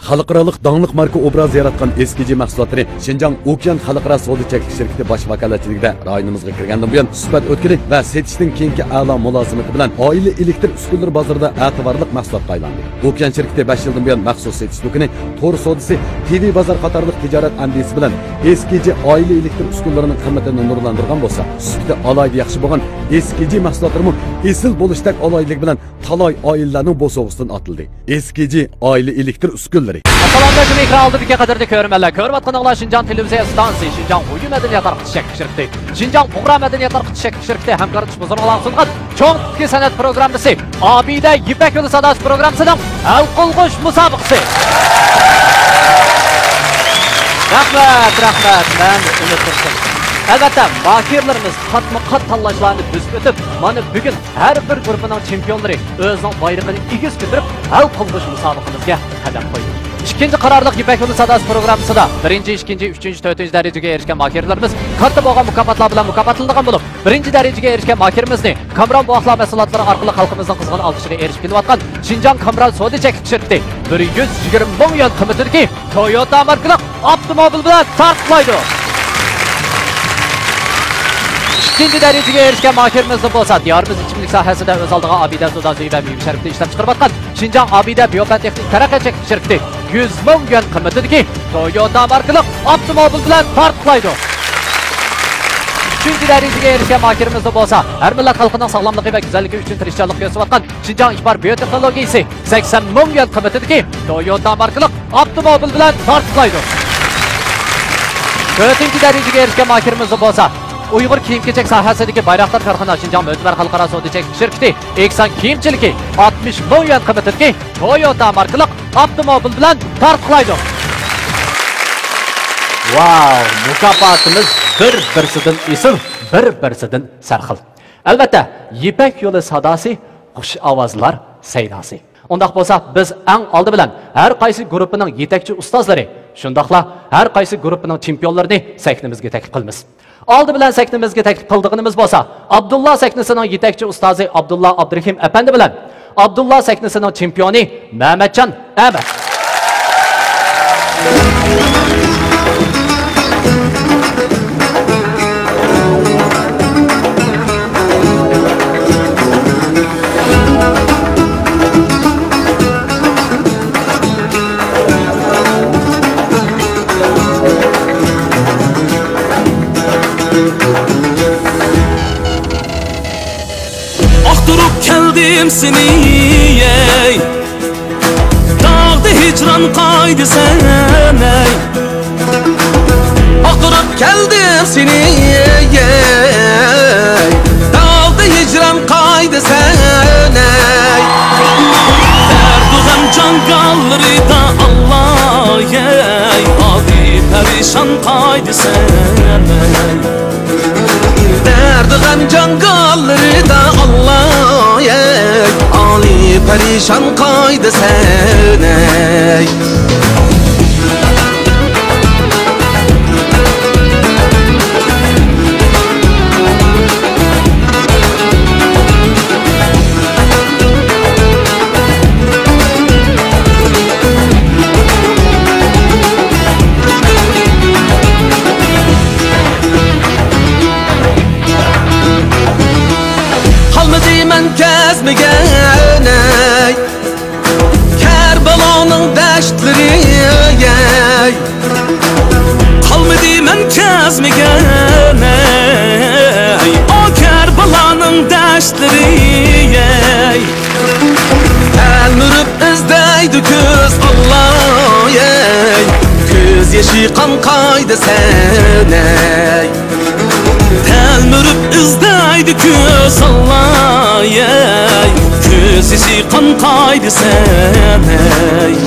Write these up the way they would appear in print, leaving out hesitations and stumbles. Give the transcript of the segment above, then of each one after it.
xalqarалық dağınlıq marka obrazı yaratgan eskici mahsulotları Şinjan Okean Xalqaro savdo cheklanish şirkati bosh vakolatchiligida rayonimizga kirgandan buyon suhbat o'tkili va setishning keyingi a'lo mulozimati bilan oila elektr uskunalari bozorida e'tiborli mahsulotga aylandi. Okean şirkati 5 yildan buyon maxsus setish do'koni, to'r savdosi, TV bozor qatorliq tijorat andisi bilan eskici oila elektr uskunalarining qimmatini nurlantirgan bo'lsa, sufti alayda yaxshi bo'lgan eskici mahsulotlarni esil bo'lishdak alaylik bilan talay oilalarning bo'sog'isidan atildi. Eskici oila elektr uskunalari. Assalomu alaykum, ekran oldidagi qadrli ko'rmanlar. Ko'rayotganinglar Şinjan televiziya stansiyasi, Şinjan uy madaniyat tarqatish shirkati, Şinjan Uğra madaniyat tarqatish shirkati hamkorlik bozorlar sungan cho'ng ikki san'at programmasi, Abida Yipak yo'li sadosi programmasining hal qilg'ush musobaqasi. Rahmat, men unutdim. Albatta, vakillarimiz qatma-qat tanlashlarni buzib o'tib, mana bugun har bir guruhning chempionlari o'zining bayrog'ini egiz ko'tarib, hal qilg'ush musobaqamizga qadam qo'ydi. İkinci qarorliq Yipak yo'li sadosi programmasida 1-chi, 2-chi, 3-chi, 4-chi darajaga erishgan makirlarimiz katta bo'lgan mukofotlar bilan mukofotlangan bo'lib, 1-chi darajaga erishgan makirimizni Kamron buaqlar mahsulotlari orqali xalqimizning qizg'in olqishiga erishib kelayotgan Şinjan Kamron savdo cheklanish shirkati 120 ming yuan qimmatidagi Toyota markali avtomobil bilan tartiblaydi. İkinci darajaga erishgan makirimiz bo'lsa, diyorimiz ichimlik sohasida o'z oldiga Abida sodasi va meva sharifni ishlab chiqarayotgan Şinjan Abida biopatexnik taraqqiyot cheklanish shirkati 100 ming yuan qimmatidagi Toyota markali avtomobil bilan tartiblaydi. Üçüncü darajaga erishgan makirimiz bo'lsa, har millat xalqining sog'lomligi va go'zalligi uchun tirishchilik ko'rsatayotgan Şinjan Ixbar biotexnologiyasi 80 ming yuan qimmatidagi Toyota markali avtomobil bilan tartiblaydi. 4-chi darajaga erishgan makirimiz bo'lsa, Uyghur kiyim-kechak sohasidagi Bayroqtar korxona Şinjan Mo'tbar xalqaro savdo cheklanish shirkati Eksan kiyimchiligi 60 ming yuan qimmatidagi Toyota markali avtomobil bilan tartiblaydi. Wow, mukofotimiz bir-birsidan esil, bir-birsidan sarxil. Albatta, Yipak yo'li sadosi xush ovozlar saydosi. Undaq bo'lsa, biz eng oldi bilan har qaysi guruhining yetakchi ustozlari, shundaqla har qaysi guruhining chempionlarini sahnimizga taklif qilamiz. Oldi bilan sahnimizga taklif qilganimiz bo'lsa, Abdullah sahnasining yetakchi ustozi Abdullah Abdurahim apandi bilan Abdullah sahnasining chempioni Mehmetcan Ahmad. Geldim seni ey, dağda hicran kaydı sen ey. Akırıp geldim seni ey, dağda hicran kaydı sen ey. Derduğam can galları da Allah ey, adi perişan kaydı sen ey. Derduğam can galları da Allah ey, Ali perişan kaydı sen ey. Gezmegen ey, Kerbela'nın deştleri ey. Kalmadı men gezmegen ey, o Kerbela'nın deştleri ey. Elmürüp izdeydi köz Allah ey, köz yeşi kan kaydı sen ey. Elmürüp izdeydi köz Allah ey, köz yeşi kan kaydı sen ey.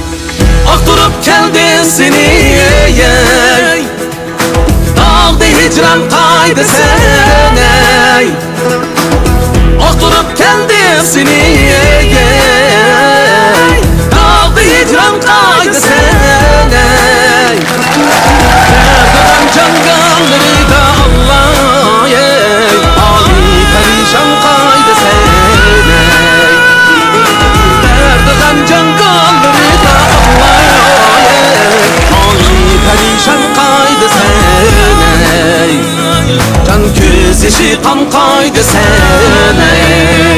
Seni ey, dağda hiç hicran qayda seney Oturup keldim seni Dağdı hicran qayda seney Derdim cangalları da Allah Ali perişan qayda seney Derdim cangalları da Allah Ali perişan qayda seney Can göz yaşı kan qayda seney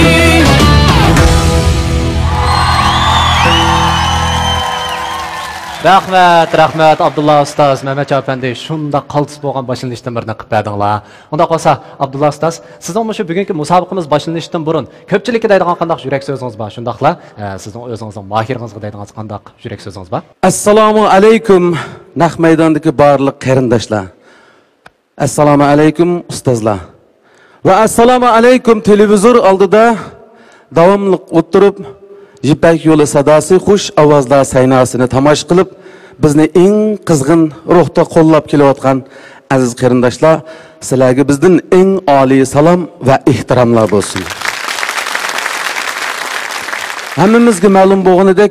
Rahmat Abdullah Ustaz, Mehmet Efendi, şunda qaltis bo'lgan başlanışdan birini qilib berdinglar. Unda qolsa Abdullah Ustaz, sizning shu bugungi musobaqamiz boshlanishdan burun ko'pchilikka deydigan qanday yurak so'zingiz bor? Shundaqla, sizning o'zingizning mahiringizga deydigan qanday yurak so'zingiz bor? Assalomu alaykum naq maydondagi barliq qarindoshlar. Assalomu alaykum ustozlar. Va assalomu alaykum televizor oldida davomli o'tirib Yipak yo'li sadosi xush ovozlar saynasini tomosha qilib, bizni eng qizg'in ruhda qo'llab kelayotgan aziz qarindoshlar, sizlarga bizdan eng oliy salom va ehtiromlar bo'lsin. Hammamizga ma'lum bo'lganidek,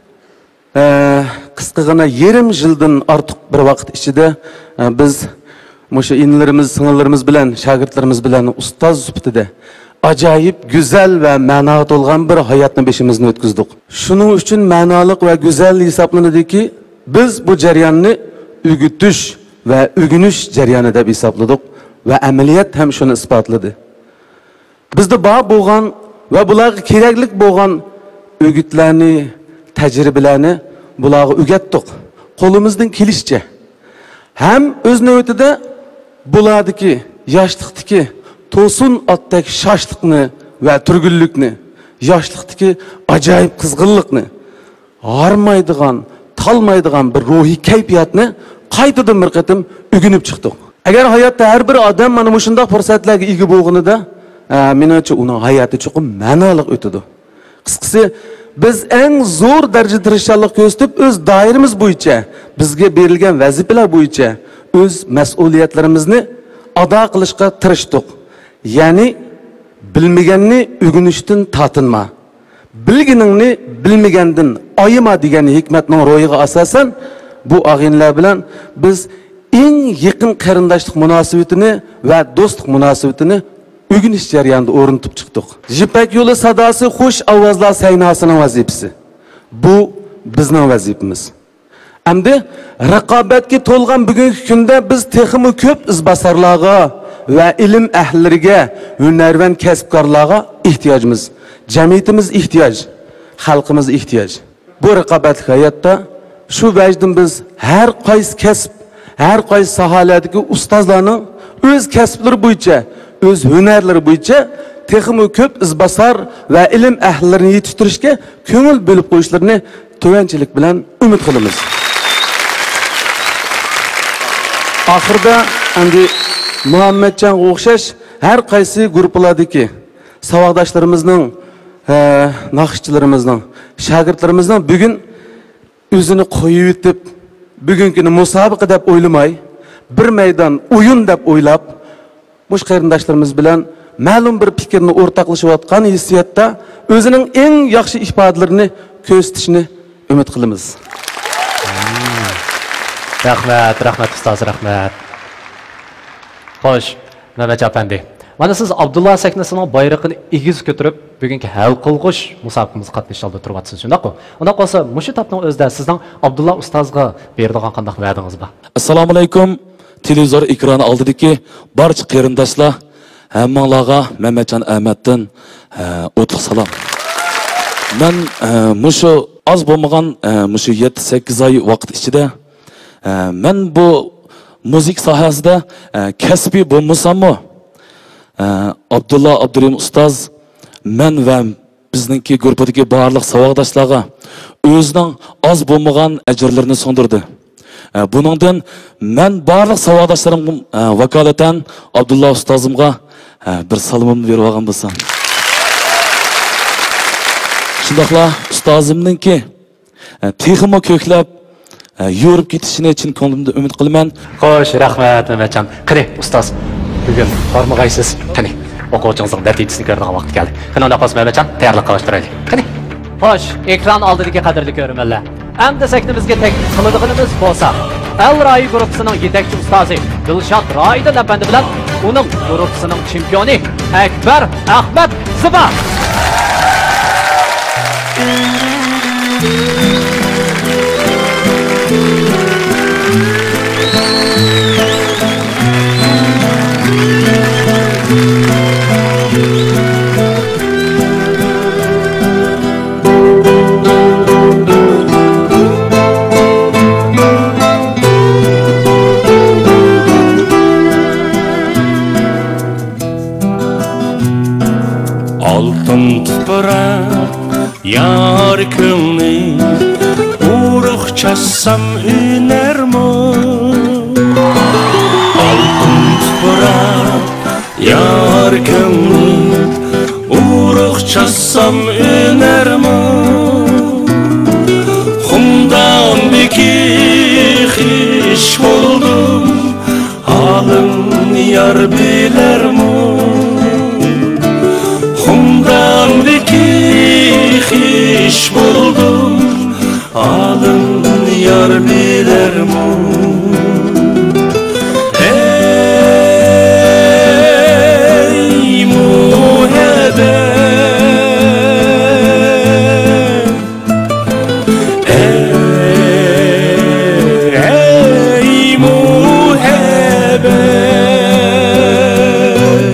qisqagina yarim yildan ortiq bir vaqt ichida biz o'sha inlarimiz, singillarimiz bilan, shogirdlarimiz bilan ustoz sifatida acayip güzel ve ma'noli olgan bir hayotni beshimizdan o'tkazdik. Shuning uchun ma'noliq va go'zal hisoblanadi ki, biz bu jarayonni o'gitish va o'rganish jarayoni deb hisobladik va amaliyot ham shuni isbotladi. Bizda bor bo'lgan va bularga kerakli bo'lgan o'gitlarni, tajribalarni bularga o'rgatdik. Qo'limizdan kelishicha. Ham o'z navbatida bulardagi yoshlikdagi to'sun otdek shoshliqni va turgullikni, yoshlikdagi ajoyib qizg'inlikni, g'armaydigan, talmaydigan bir ruhiy kayfiyatni qaytadan bir qatim o'rganib chiqdik. Agar hayotda har bir odam mana shunday fursatlarga ega bo'lganida, menimcha uning hayoti chuqur ma'noli o'tadi. Qisqasi, biz eng zo'r darajada tirishchilik ko'rsatib, o'z doiramiz bo'yicha, bizga berilgan vazifalar bo'yicha o'z mas'uliyatlarimizni ado qilishga tirishdik. Yani bilmegenni o'rganishdan tatinma. Bilginingni bilmegandin ayıma degan hikmatning ro'yiga asosan bu og'inlar bilan biz eng yaqin qarindoshlik munosabatini va do'stlik munosabatini o'rganish jarayonida o'rnatib chiqdik. Yipak yo'li sadosi xush ovozlar saynasining vazifasi. Bu bizning vazifamiz. Hamda raqobatga to'lgan bugungi kunda biz texmi ko'p izbosarlarga ve ilim ehlileriga, hünərvənd kəsbkarlarga ihtiyacımız, cəmiyyətimiz ihtiyac, xalqımız ihtiyac. Bu rəqabətli həyatda şu vəcdən biz hər qaysı kəsb, hər qaysı sahalardakı ustazlarning öz kəsbləri boyunca, öz hünərləri boyunca texmi köp izbasar və ilim əhlillərini yetiştirishga ko'ngil bo'lib qo'yishlarini tovanchilik bilan umid qilamiz. Oxirida endi Muhammedcan o'xshash har qaysi guruhlardagi savodoshlarimizning, naqshchilarimizning, shogirdlarimizning bugun o'zini qo'yib yetib, bugünkini musobaqa deb o'ylamay, bir maydon o'yin deb o'ylab, mush qarindoshlarimiz bilan ma'lum bir fikrni o'rtoqlashayotgan hissiyatda o'zining eng yaxshi ifodalarini ko'rsatishni umid qilamiz. Rahmat ustoz, rahmat. Xo'sh, Mehmet Efendi. Mana siz Abdullah sahnasining bayrog'ini egiz ko'tarib, bugungi hal qilg'ish musobaqamizga qatnashishda turibsiz, shundaqmi? Unda qolsa, mushu tapning o'zida sizning Abdullah ustozga beradigan qanday va'dingiz bor? Assalomu alaykum. Televizor ekrani oldidagi barcha qarindoshlar, hammanglarga Mehmetcan Ahmaddan o'tliq salom. Men mushu az bo'lmagan mushu 7-8 oy vaqt ichida men bu müzik sahasida kasbiy bo'lmasammi, Abdullah Abdurim Ustaz men va bizningki guruhdagi barliq savodashlarga o'zining az bo'lmagan ajrlarini so'ndirdi. Buningdan men barliq savodashlarim vakolatan Abdullah Ustozimga bir salomimni berib olgan bo'lsam. Shundaqla ustozimningki texmo ko'klab yurib ketishini chin ko'nglimda umid qilaman. Xo'sh, rahmat Mehmetjon. Qani, ustoz, bugun bormag'aysiz. Qani, o'quvchingizning natijasini ko'radigan vaqt keldi. Qani, unda qolsa Mehmetjon, tayyorlik qilishtiraylik. Qani. Xo'sh, ekran oldidagi qadrli ko'rmanlar. Endi saknimizga taklif qiladiganimiz bo'lsa, El Rai guruhining yetakchi ustozi Dilshod Roidil apandi bilan uning guruhining chempioni Akbar Ahmad Ziba. Altın tuprak yar kılni uruk çassam ünermo. Altın tuprak yar kılni uruk çassam ünermo. Humdan beki hiç buldum halım yar bilermo. Humdan beki hiç buldum alın yar biler mu? Ey muhabbet, ey muhabbet,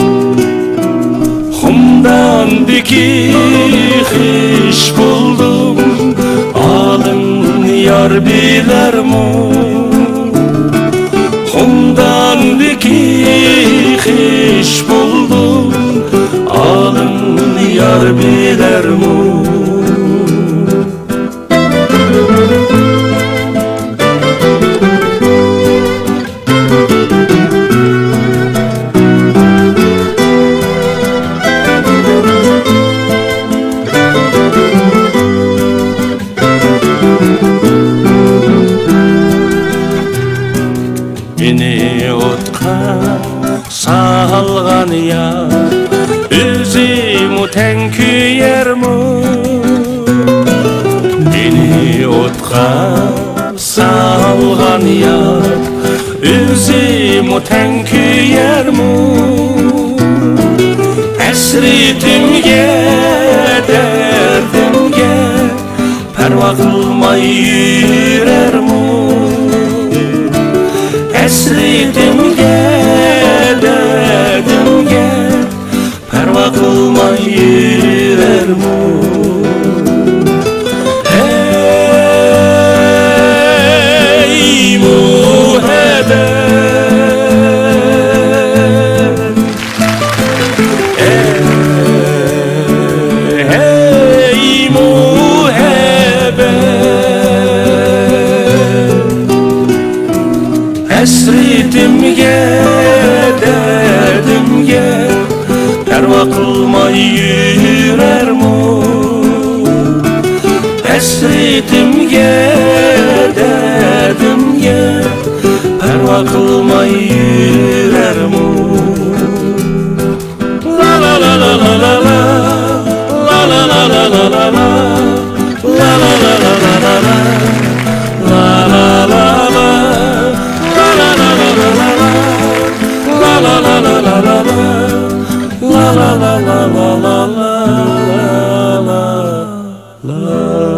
humdan beki hiç buldum alın yar biler mu? Humdan beki hiç buldum alın yar biler mu? Beni otqa salgan ya üzümü ten küyer mu? Beni otqa salgan ya üzümü ten küyer mu? Esritimge derdimge perva kılmay yürər mu? Esritimge derdimge perva kılmay yürər mu? Ey muhabbet, ey muhabbet, esritimge derdimge perva kılmay yürər mu? Esritimge derdimge perva kılmay yürər mu? La la la la la la la, la la la la la la la, la la la la la la la, la la la la. La la la la la la la, la la la la la la la la.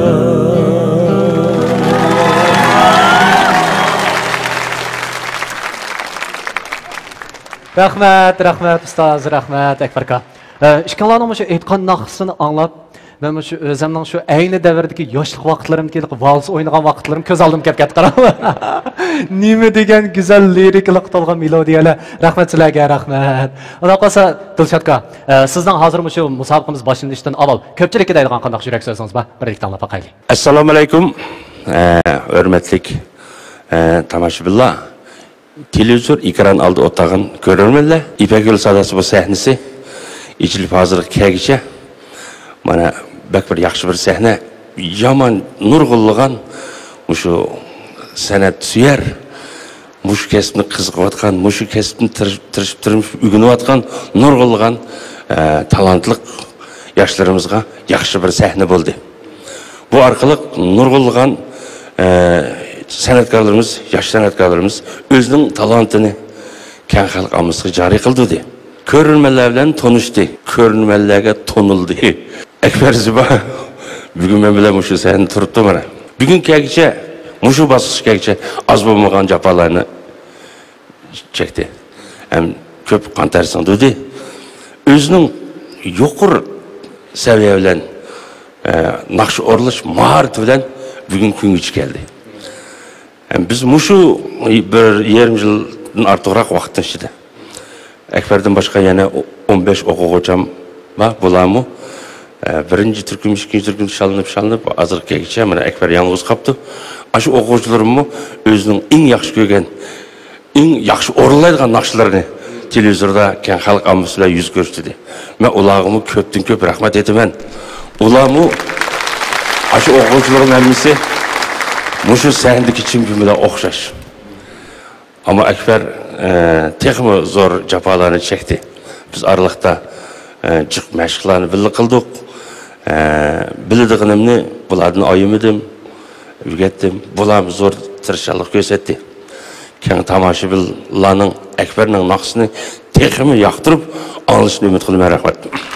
Rahmat ustoz, rahmat Akbar aka. İşkanlarning shu aytgan naqsini anglab, men shu o'zimning shu ayni davrdagi yoshlik vaqtlarimga vals o'ynagan vaqtlarim ko'z oldim kelib ketdi qarab. Nima degan go'zal liriklik to'lgan melodiyalar. Rahmat sizlarga, rahmat. Xudo qolsa Dilshod aka, sizning hozir shu musobaqamiz boshlanishidan avval ko'pchilikka deydigan qanday yurak so'zingiz bor? Birlikda anglab boqaylik. Assalomu alaykum. Hurmatli tomoshabinlar. Televizor ekran oldi o'tirgan ko'rarmanlar. İpekgül sadasi bu sahnasi ichilib hozir kelgicha mana bak bir yaxshi bir sahna, yomon nurg'unlagan shu san'at suyar, mush kasbni qiziqayotgan, mush kasbni tirishib o'rganayotgan nurg'ulg'an talantli yoshlarımızga yaxshi bir sahne bo'ldi. Bu orqali nurg'ulg'an san'atkorlarimiz, yosh san'atkorlarimiz o'zining talantini keng xalq ommaga joriy qildi. Ko'rinmalar bilan tanishdi, ko'rinmalarga tonildi. Akbar Ziba bugun men bilan shu sahne turibdi mana. Bugun kelgicha, shu bosqichgacha az bo'lmagan jafolarni chekdi. Ham ko'p qantar sindidi. O'zining yuqori seviye bilen naqsh o'rlash maharati bilan bugun kunga keldi. Biz mushu bir yarım yildan ortiqroq vaqtdan ichida Akbardan boshqa yana 15 o'quvchim bor bularmi? Birinchi turkum, ikkinchi turkum shalinib hozirgacha mana Akbar yolg'iz qolibdi. Shu o'quvchilarimni o'zining eng yaxshi ko'rgan, eng yaxshi o'rlaydigan naqshlarini televizorda keng xalq ommasi bilan yuz ko'rsatdi. Men ularga ko'pdan ko'p rahmat aytaman. Ularni shu o'quvchilarning hammasi mushu sahnadagi chimki bilan o'xshash. Ammo Akbar texmo zo'r jafolarni chekdi. Biz oraliqda jiq mashqlarni birga qildik. Biladiganimni bulardan oyimidim, o'rgatdim. Bular zo'r tirishchilik ko'rsatdi. Keng tomoshabinlarning Akbarning naqshini texmi yoqtirib olishni umid qilaman. Rahmat.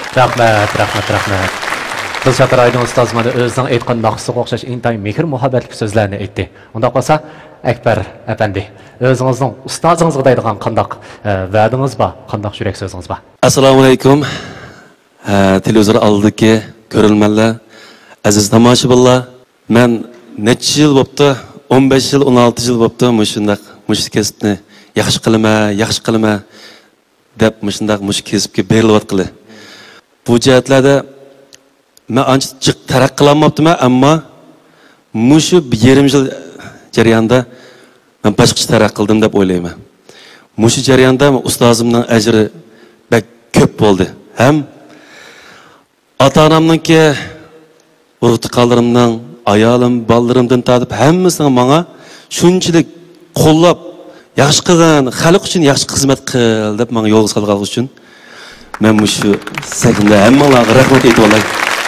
Rahmat. Dilshod Aydin ustoz mana o'zining aytgan naqshga o'xshash intayin mehr muhabbatli so'zlarni aytdi. Unda qolsa Akbar apandi, o'zingizning ustozingizga deydigan qandoq va'dingiz bor, qandoq yurak so'zingiz bor? Assalomu alaykum. Televizor oldidagi ko'rilmanlar, aziz tomoshabinlar, men necha yil bo'pti? 15 yil, 16 yil bo'pti shundaq mush kasbni yaxshi qilma deb shundaq mush kasbga berilyapti. Bu jihatlarda men ancha jiq taraqqiy qilolmabman, ammo mushu yarim yil jarayonda men boshqacha taraqqiy qildim deb o'ylayman. Mushu jarayonda ustozimning ajri bak ko'p bo'ldi. Ham ota-onamningki, urug'tiqalarimning, ayolim, bolalarimdan tortib hammasini menga shunchalik qo'llab, yaxshi qilgan, xalq uchun yaxshi xizmat qil deb menga yo'l solgan uchun men shu sahnada hammalarga rahmat aytib olay.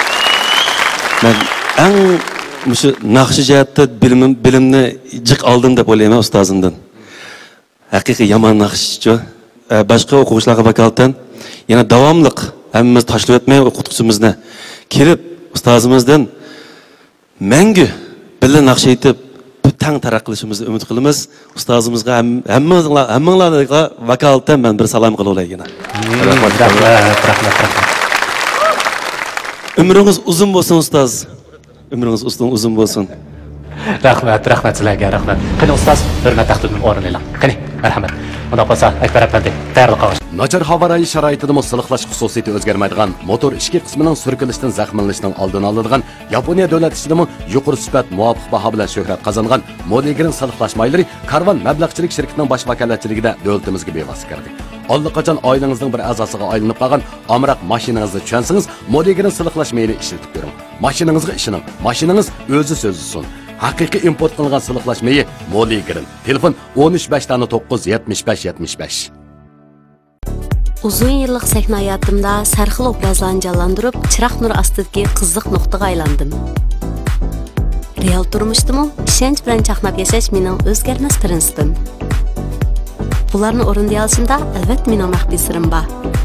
Men eng shu naqshi jihatda bilimni jiq oldim deb o'ylayman ustozimdan. Haqiqiy yomon naqshchi. Boshqa o'quvchilarga vakolatan yana davomli hammamiz tashlab o'tmay o'qituvchimizni kelib ustozimizdan mangu birga naqsh aytib tang taraq qilishimizni umid qilamiz. Ustozimizga hammanglarga vakolatan men bir salom qilib olayman. Rahmat. Umringiz uzun bo'lsin ustoz. Umringiz uzun bo'lsin. Rahmat sizlarga, rahmat. Qani ustoz, hurmat taqdimini o'rnilang. Qani, marhamat. Unda qolsa Akbar apandi, tayyorlik qilish. Nachar havo rayi sharoitida silliqlash xususiyati o'zgarmaydigan, motor ichki qismining surkilishdan zaxmlanishining oldini oladigan, Yaponiya davlat ishidami yuqori sifat muvofiq baho bilan shuhrat qozongan Modigrin silliqlash maylari Karvan mablag'chilik shirkatining bosh vakolatchiligida davlatimizga bevosita kirdi. Allaqachon oilangizning bir a'zosiga aylanib qolgan amroq mashinangizni tushunsangiz, Modigrin silliqlash mayli ishlatib ko'ring. Mashinangizga ishining, mashinangiz o'zi so'zlisin. Haqiqiy import qilingan silliqlash meyi Modigrin. Telefon 13 Uzun yıllık sahne hayatımda sarxil obrazlarını canlandırıp çırak nur astidagi qiziq nuqtaga aylandim. Real turmuşdumu, ishonch bilan chaqnab yashash mening o'zgarmas prinsipim. Bularni o'rinday olishimda albatta mening maxfiy sirim bor.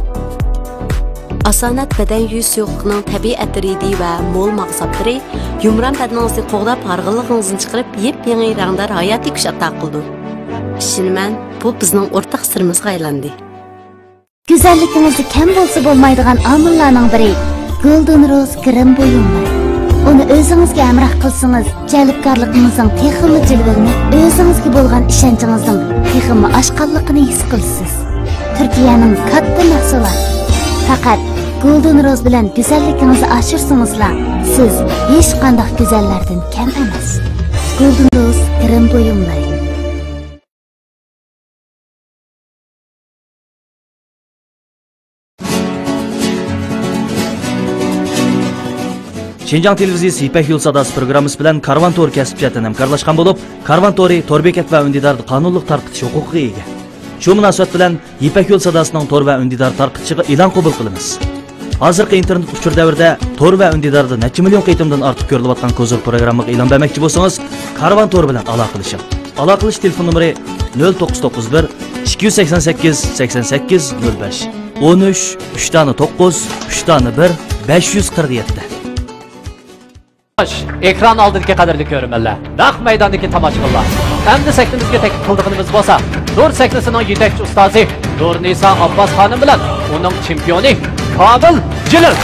Asanat badan yuz yo'qning tabiiy atridi va mo'l maqsadlari yumron badaningizni qo'g'dab harg'inligingizni chiqarib yep-yangi rangdor hayotiy kuch ato qildi. Ishonaman, bu bizning o'rtaq sirimizga aylandi. Güzelligingizni kam bo'lsa bo'lmaydigan omillarning biri Golden Rose krem buyumlar. Uni o'zingizga amroh qilsangiz, jalbkorligingizning texmi jilvini, o'zingizga bo'lgan ishonchingizni texmi oshqonligini his qilasiz. Turkiyaning katta mahsuloti. Faqat Golden Rose bilan güzelligingizni oshirsanizlar, siz hech qanday go'zallardan kam emas. Golden Rose krem buyumlar. Şinjan televiziyasi İpek Yol Sadası programmasi bilan Karvan Tor kasb jihatdan hamkorlashgan bo'lib, Karvan Tori tor bekat va undidarni qonunliq tarqitish huquqiga ega. Shu munosabat bilan İpek Yol Sadasining tor va undidar tarqitishiga e'lon qabul qilamiz. Hozirgi internet uchur davrida tor va undidarda necha million qitimdan ortiq ko'rilayotgan kozor programmaga e'lon bermoqchi bo'lsangiz, Karvan Tor bilan aloqalashing. Aloqalash telefon nomeri 0991 288 88 05 13 3 9 3 1 547. Ekran aldığındaki kadarlık görünmeler. Naq meydandaki tamaşalar. Hem de sektimizge tek kıldığımız bolsa, Nur sektisinin yetekçi ustazı Nur Nisa Abbas Hanım bilen onun çempiyonu Kamil Cilil.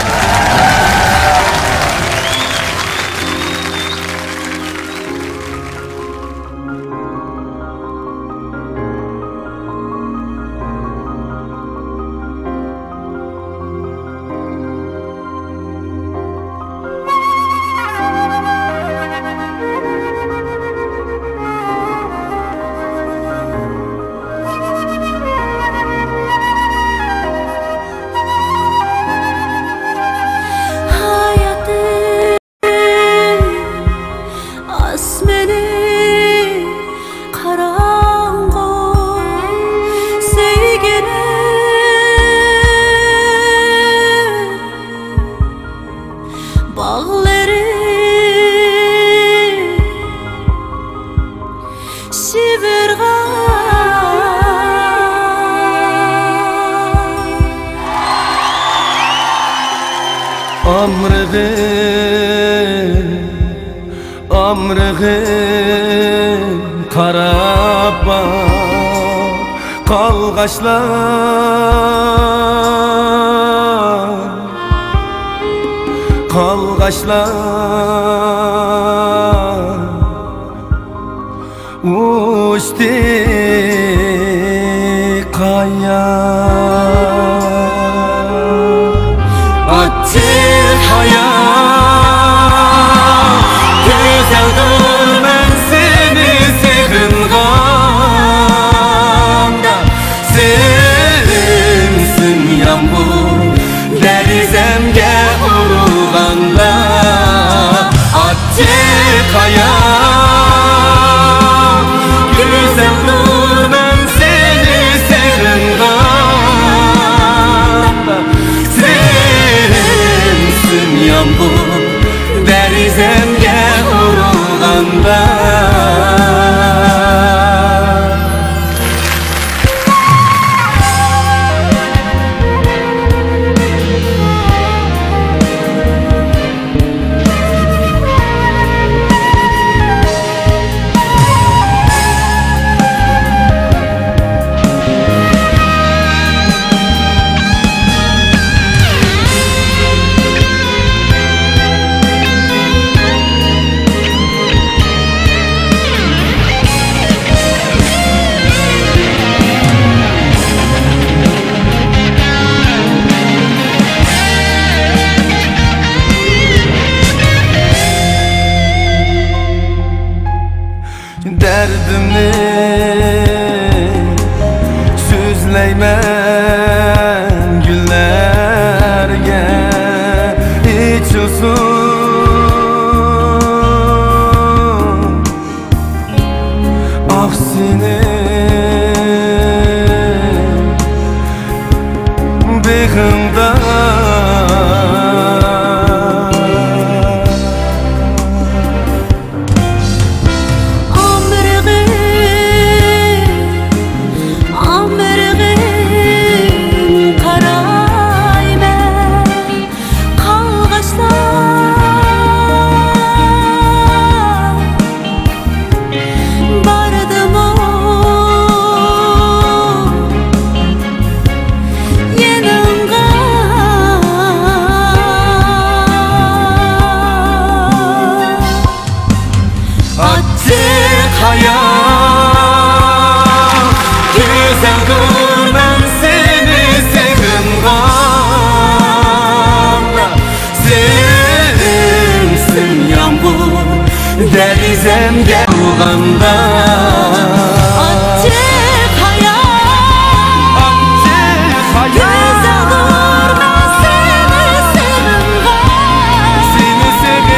Seni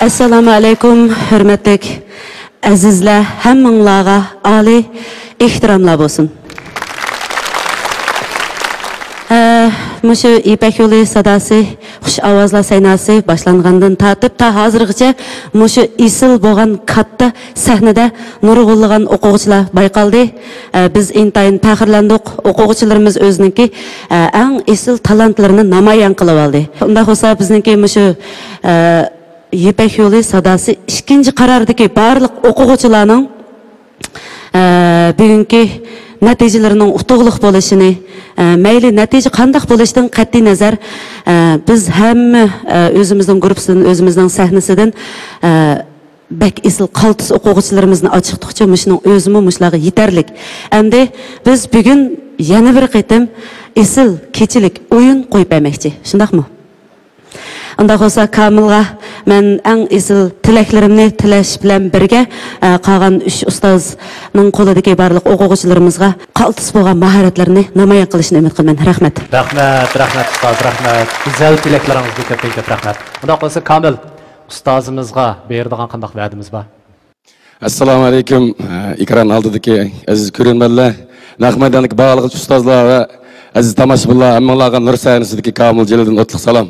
Assalamu alaykum, hürmetli azizlar, hammanglarga ali ehtiromlar bo'lsin. Muşu İpek Yolu sadası, xush ovozlar saynasi boshlangandan tortib ta hozirgacha muşu isil bo'lgan katta sahnada nurg'unlagan o'quvchilar bayqaldi. Biz intayin faxrlandik. O'quvchilarimiz o'ziniki eng isil talantlarini namoyon qilib oldi. Unda bo'lsa bizniki muşu İpek Yolu sadası ikinci qarordagi barliq o'quvchilarning bugungi natijalarning utuqliq bo'lishini, mayli natija qanday bo'lishidan qat'iy nazar biz hamma o'zimizning guruhdan, o'zimizning sahnasidan bek isil qaltis o'quvchilarimizni ochiqlikcha mushuning o'zimi mushlarga yetarlik. Endi biz bugun yana bir qitim isil kechilik o'yin qo'yib bermoqchi. Shundaqmi? Unda olsa Kamilga men eng isil tilaklarimni tilash bilan birga qolgan 3 ustozning qo'lidagi barliq o'quvchilarimizga qaltis bo'lgan mahoratlarini namoyon qilishni umid qilaman. Rahmat. Rahmat ustoz, rahmat. Güzel tilaklaringizga ko'p rahmat. Unda olsa Kamil ustozimizga beradigan qanday va'damiz bor? Assalomu alaykum. Ekran oldidagi aziz ko'rganlar, naqmadandagi barliq ustozlar va aziz tomoshabinlar, hammalarga nur saynisidagi Kamil Jalildan o'tliq salom.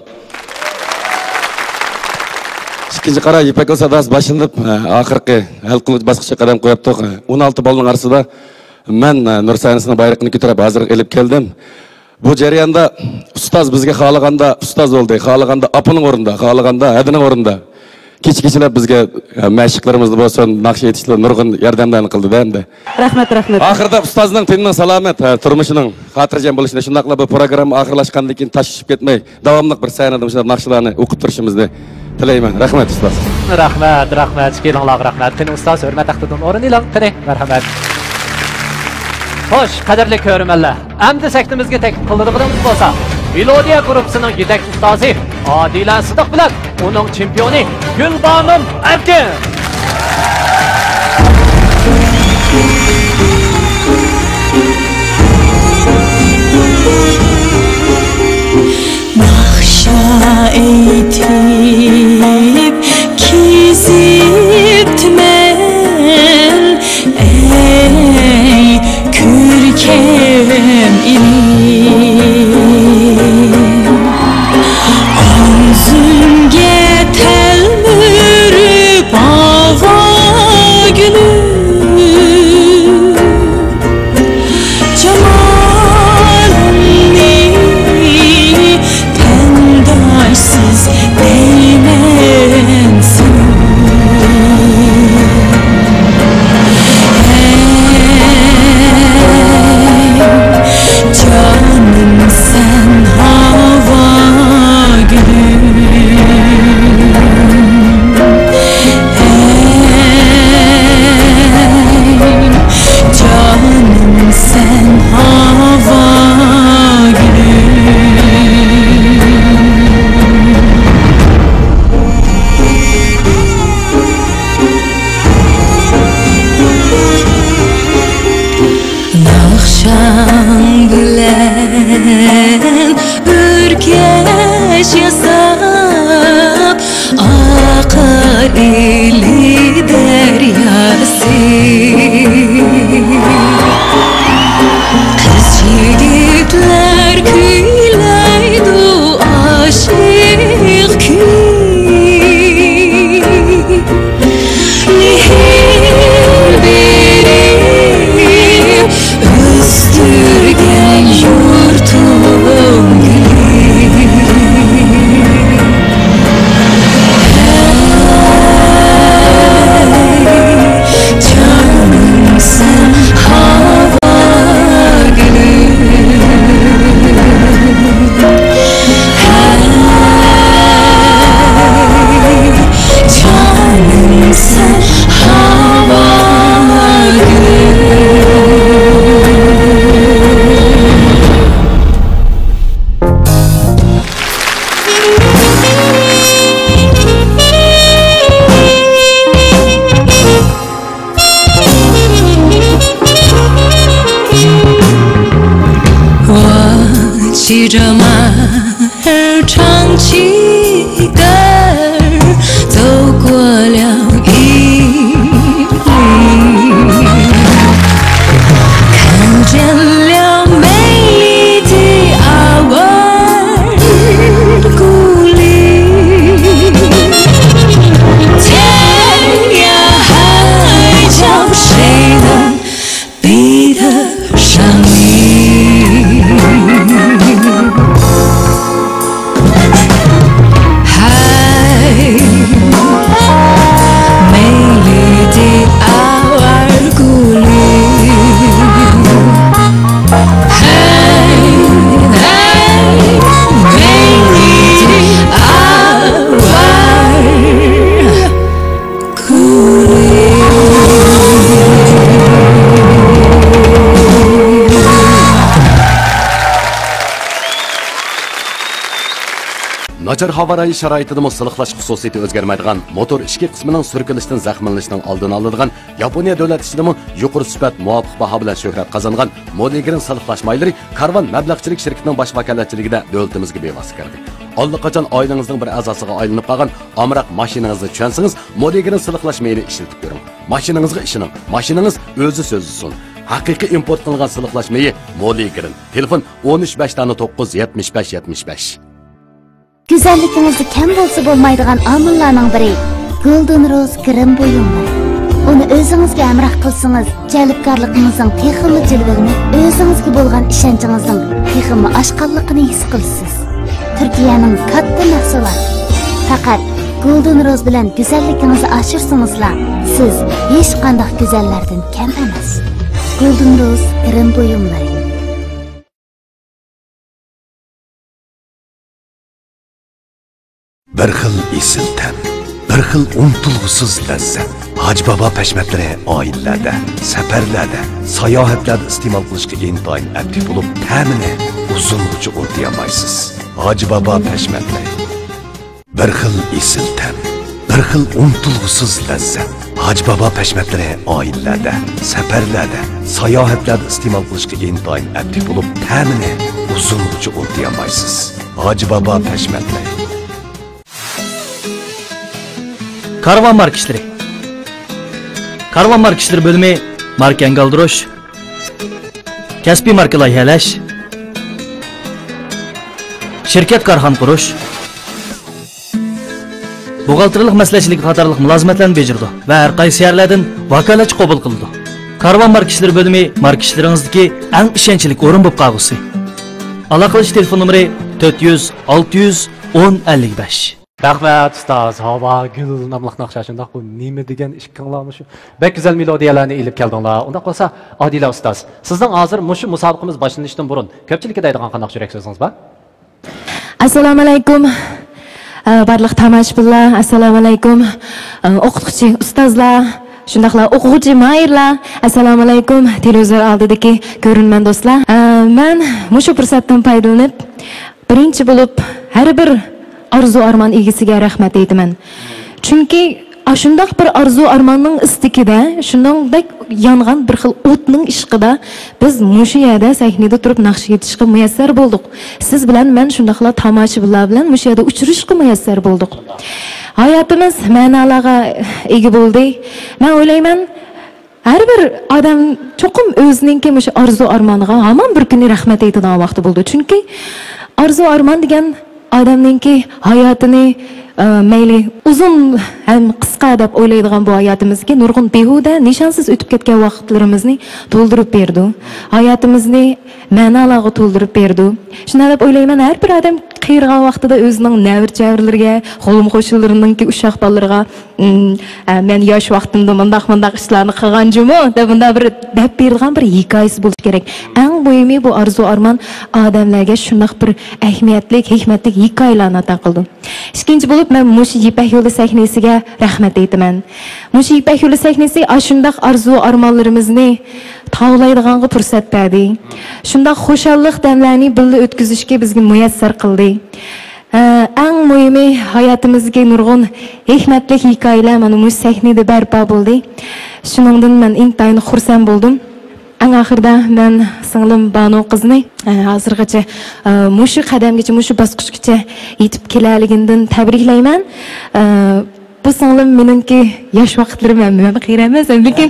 İkinci qara İpek Yolu sadası başlanıp ahirki hal qiluvchi bosqichga qadam qo'yibdik. 16 balning orasida men nur saynisini bayrog'ini ko'tarib hozir elib keldim. Bu jarayonda ustoz bizga xohlaganda ustoz bo'ldi, xohlaganda apining o'rnida, xohlaganda hadining o'rnida. Kecha-kechalab bizga mashqlarimizni bo'lsin, naqsh etishlar nurg'un yordamlarni qildi-da endi. Rahmat. Oxirida ustozning tenining salomat, turmushining xotirjam bo'lishini, shundaqla bu programma oxirlashgandan keyin tashishib ketmay, davomli bir sahnada shunday naqshlarni o'qib turishimizni tilayman. Rahmat ustoz. Rahmat. Kelinglar rahmat. Teni ustoz hurmat taqdidan o'rin e'lon qiling. Marhamat. Xo'sh, qadrli ko'rmanlar. Endi saktimizga taklif qiladiganimiz bo'lsa, Melodiya guruhining yetakchi ustozi Odila Sidiq bilan uning chempioni Gulbanim Erkin. Eğitip kiziptmen ey kürkem ilim Ağzımge telmürüp ava gülüm Cemalini tendaşsız değmensin Canım sen hava gülüm Canım sen hava gülüm Nakşan bilen ürkeş yasap akar ili deryası Kız yigitler küyleydu aşık küy Nihil benim Östürgen yurtum gülüm Canım sen hava gülüm Canım sen hava gülüm我骑着马儿唱起歌儿，走过 Nachar havo rayi sharoitida siliqlash xususiyati o'zgarmaydigan motor ichki qismining surkilishdan zaxmlanishining oldini oladigan Yaponiya davlat ishidimi yuqori sifat muvofiq baho bilan shuhrat qozongan Modigrin siliqlash maylari Karvan mablag'chilik shirkatining bosh vakolatchiligida davlatimizga bevosita kirdi. Allaqachon oilangizning bir a'zosiga aylanib qolgan amroq mashinangizni tushunsangiz, Modigrin siliqlash mayli ishlatib ko'ring. Mashinangizga ishining, mashinangiz o'zi so'zlisin. Haqiqiy import qilingan siliqlash mayi Modigrin. Telefon 1359 75 75. Güzellikimizde kem bolsa bolmaydigan amillarning biri Golden Rose krem buyumlari. Uni o'zingizga amroq qilsangiz, jalbkorligingizning texnik jilvini, o'zingizga bo'lgan ishonchingizni, texnik oshqonligini his qilasiz. Turkiyaning katta mahsuloti. Faqat Golden Rose bilan go'zalligingizni oshirsanizlar, siz hech qanday go'zallardan kam emas. Golden Rose krem buyumlari. Bir xil esil tan, bir xil unutilg'usiz lazzat. Hacı Baba pashmatlari oilalarda, safarlarda, sayohatlarda iste'mol qilishga intoyin addiy bo'lib, ta'mini uzungacha o'tayolmaysiz. Hacı Baba pashmatlari. Bir xil esil tan, bir xil unutilg'usiz lazzat. Hacı Baba pashmatlari oilalarda, safarlarda, sayohatlarda iste'mol qilishga intoyin addiy bo'lib, ta'mini uzungacha o'tayolmaysiz. Hacı Baba pashmatlari. Karvan marka işleri. Karvan marka işleri bölümü marka engaldırış, kasbiy marka loyihalash, şirket karxan qurish, buğaltırlıq maslahatchilik qatorliq mulozimatlarni bajardi va har qaysi yerlardan vakolatchi qabul qildi. Karvan marka işleri bölümü marka ishlaringizdagi eng ishonchli o'rin bo'lib qolgusi. Aloqa qilish telefon nomeri 400 600 1055. Rahmat ustoz, havo gul nomli naqsha shundoq bu nima degan ishqinglarmi shu? Bek güzel melodiyalarni ilib keldinglar. Unda qolsa, Odila ustoz, sizning hozir mushu musobaqamiz boshlanishdan burun ko'pchilikka deydigan qanday yurak so'zingiz bor? Assalomu alaykum. Barliq tomoshabinlar, assalomu alaykum. O'qituvchi ustozlar, shundaqla o'quvchi mayirlar, assalomu alaykum. Televizor oldidagi ko'rinman do'stlar. Men mushu fursatdan foydalanib, birinchi bo'lib har bir arzu arman egisiga rahmat aytaman. Chunki shundoq bir arzu armanning istikida, shuningdek yongan bir xil o'tning ishqida biz mushu yerda sahnada turib naqsh yetishga muyassar bo'ldik. Siz bilan men shundaqla tomoshabinlar bilan mushu yerda uchrashishga muyassar bo'ldik. Hayotimiz ma'nolarga ega bo'ldi. Men o'ylayman, har bir odam cho'qim o'zining mushu arzu armoniga hamon bir kuni rahmat aytadigan vaqti bo'ldi. Chunki arzu arman degan odamningki hayotini mayli uzun ham qisqa deb o'ylaydigan bu hayotimizga nurg'un behuda nishonsiz o'tib ketgan vaqtlarimizni to'ldirib berdi. Hayotimizni ma'nolarga to'ldirib berdi. Shunday deb o'ylayman, har bir odam qiyirgan vaqtida o'zining navir-chavirlarga, qo'lim qo'shnilariningki ushaq bolalarga men yosh vaqtimda mundaq ishlarni qilganjimi deb bunda bir deb bergan bir hikoyasi bo'lishi kerak. Eng muhimi bu arzu arman odamlarga shunday bir ahamiyatli, hikmatli hikoyalarni ato qildi. Ikkinchi bo'lib men mushu Ipak yo'li sahnasiga rahmat aytaman. Mushu Ipak yo'li sahnasi shunday arzu armonlarimizni tavlaydiganga fursat berdi. Shunday xushallik damlarni birga o'tkazishga bizga muyassar qildi. Eng muhimi hayotimizga nurg'un hikmatli hikoyalar mana bu sahnada barpo bo'ldi. Shuningdan men intayin xursand bo'ldim. Eng oxirida men singlim Banu qizni hozirgacha mushu qadamgacha, mushu bosqichgacha yetib kelaligidan tabriklayman. Bu singlim meningki yosh vaqtlarim men qiyramas, lekin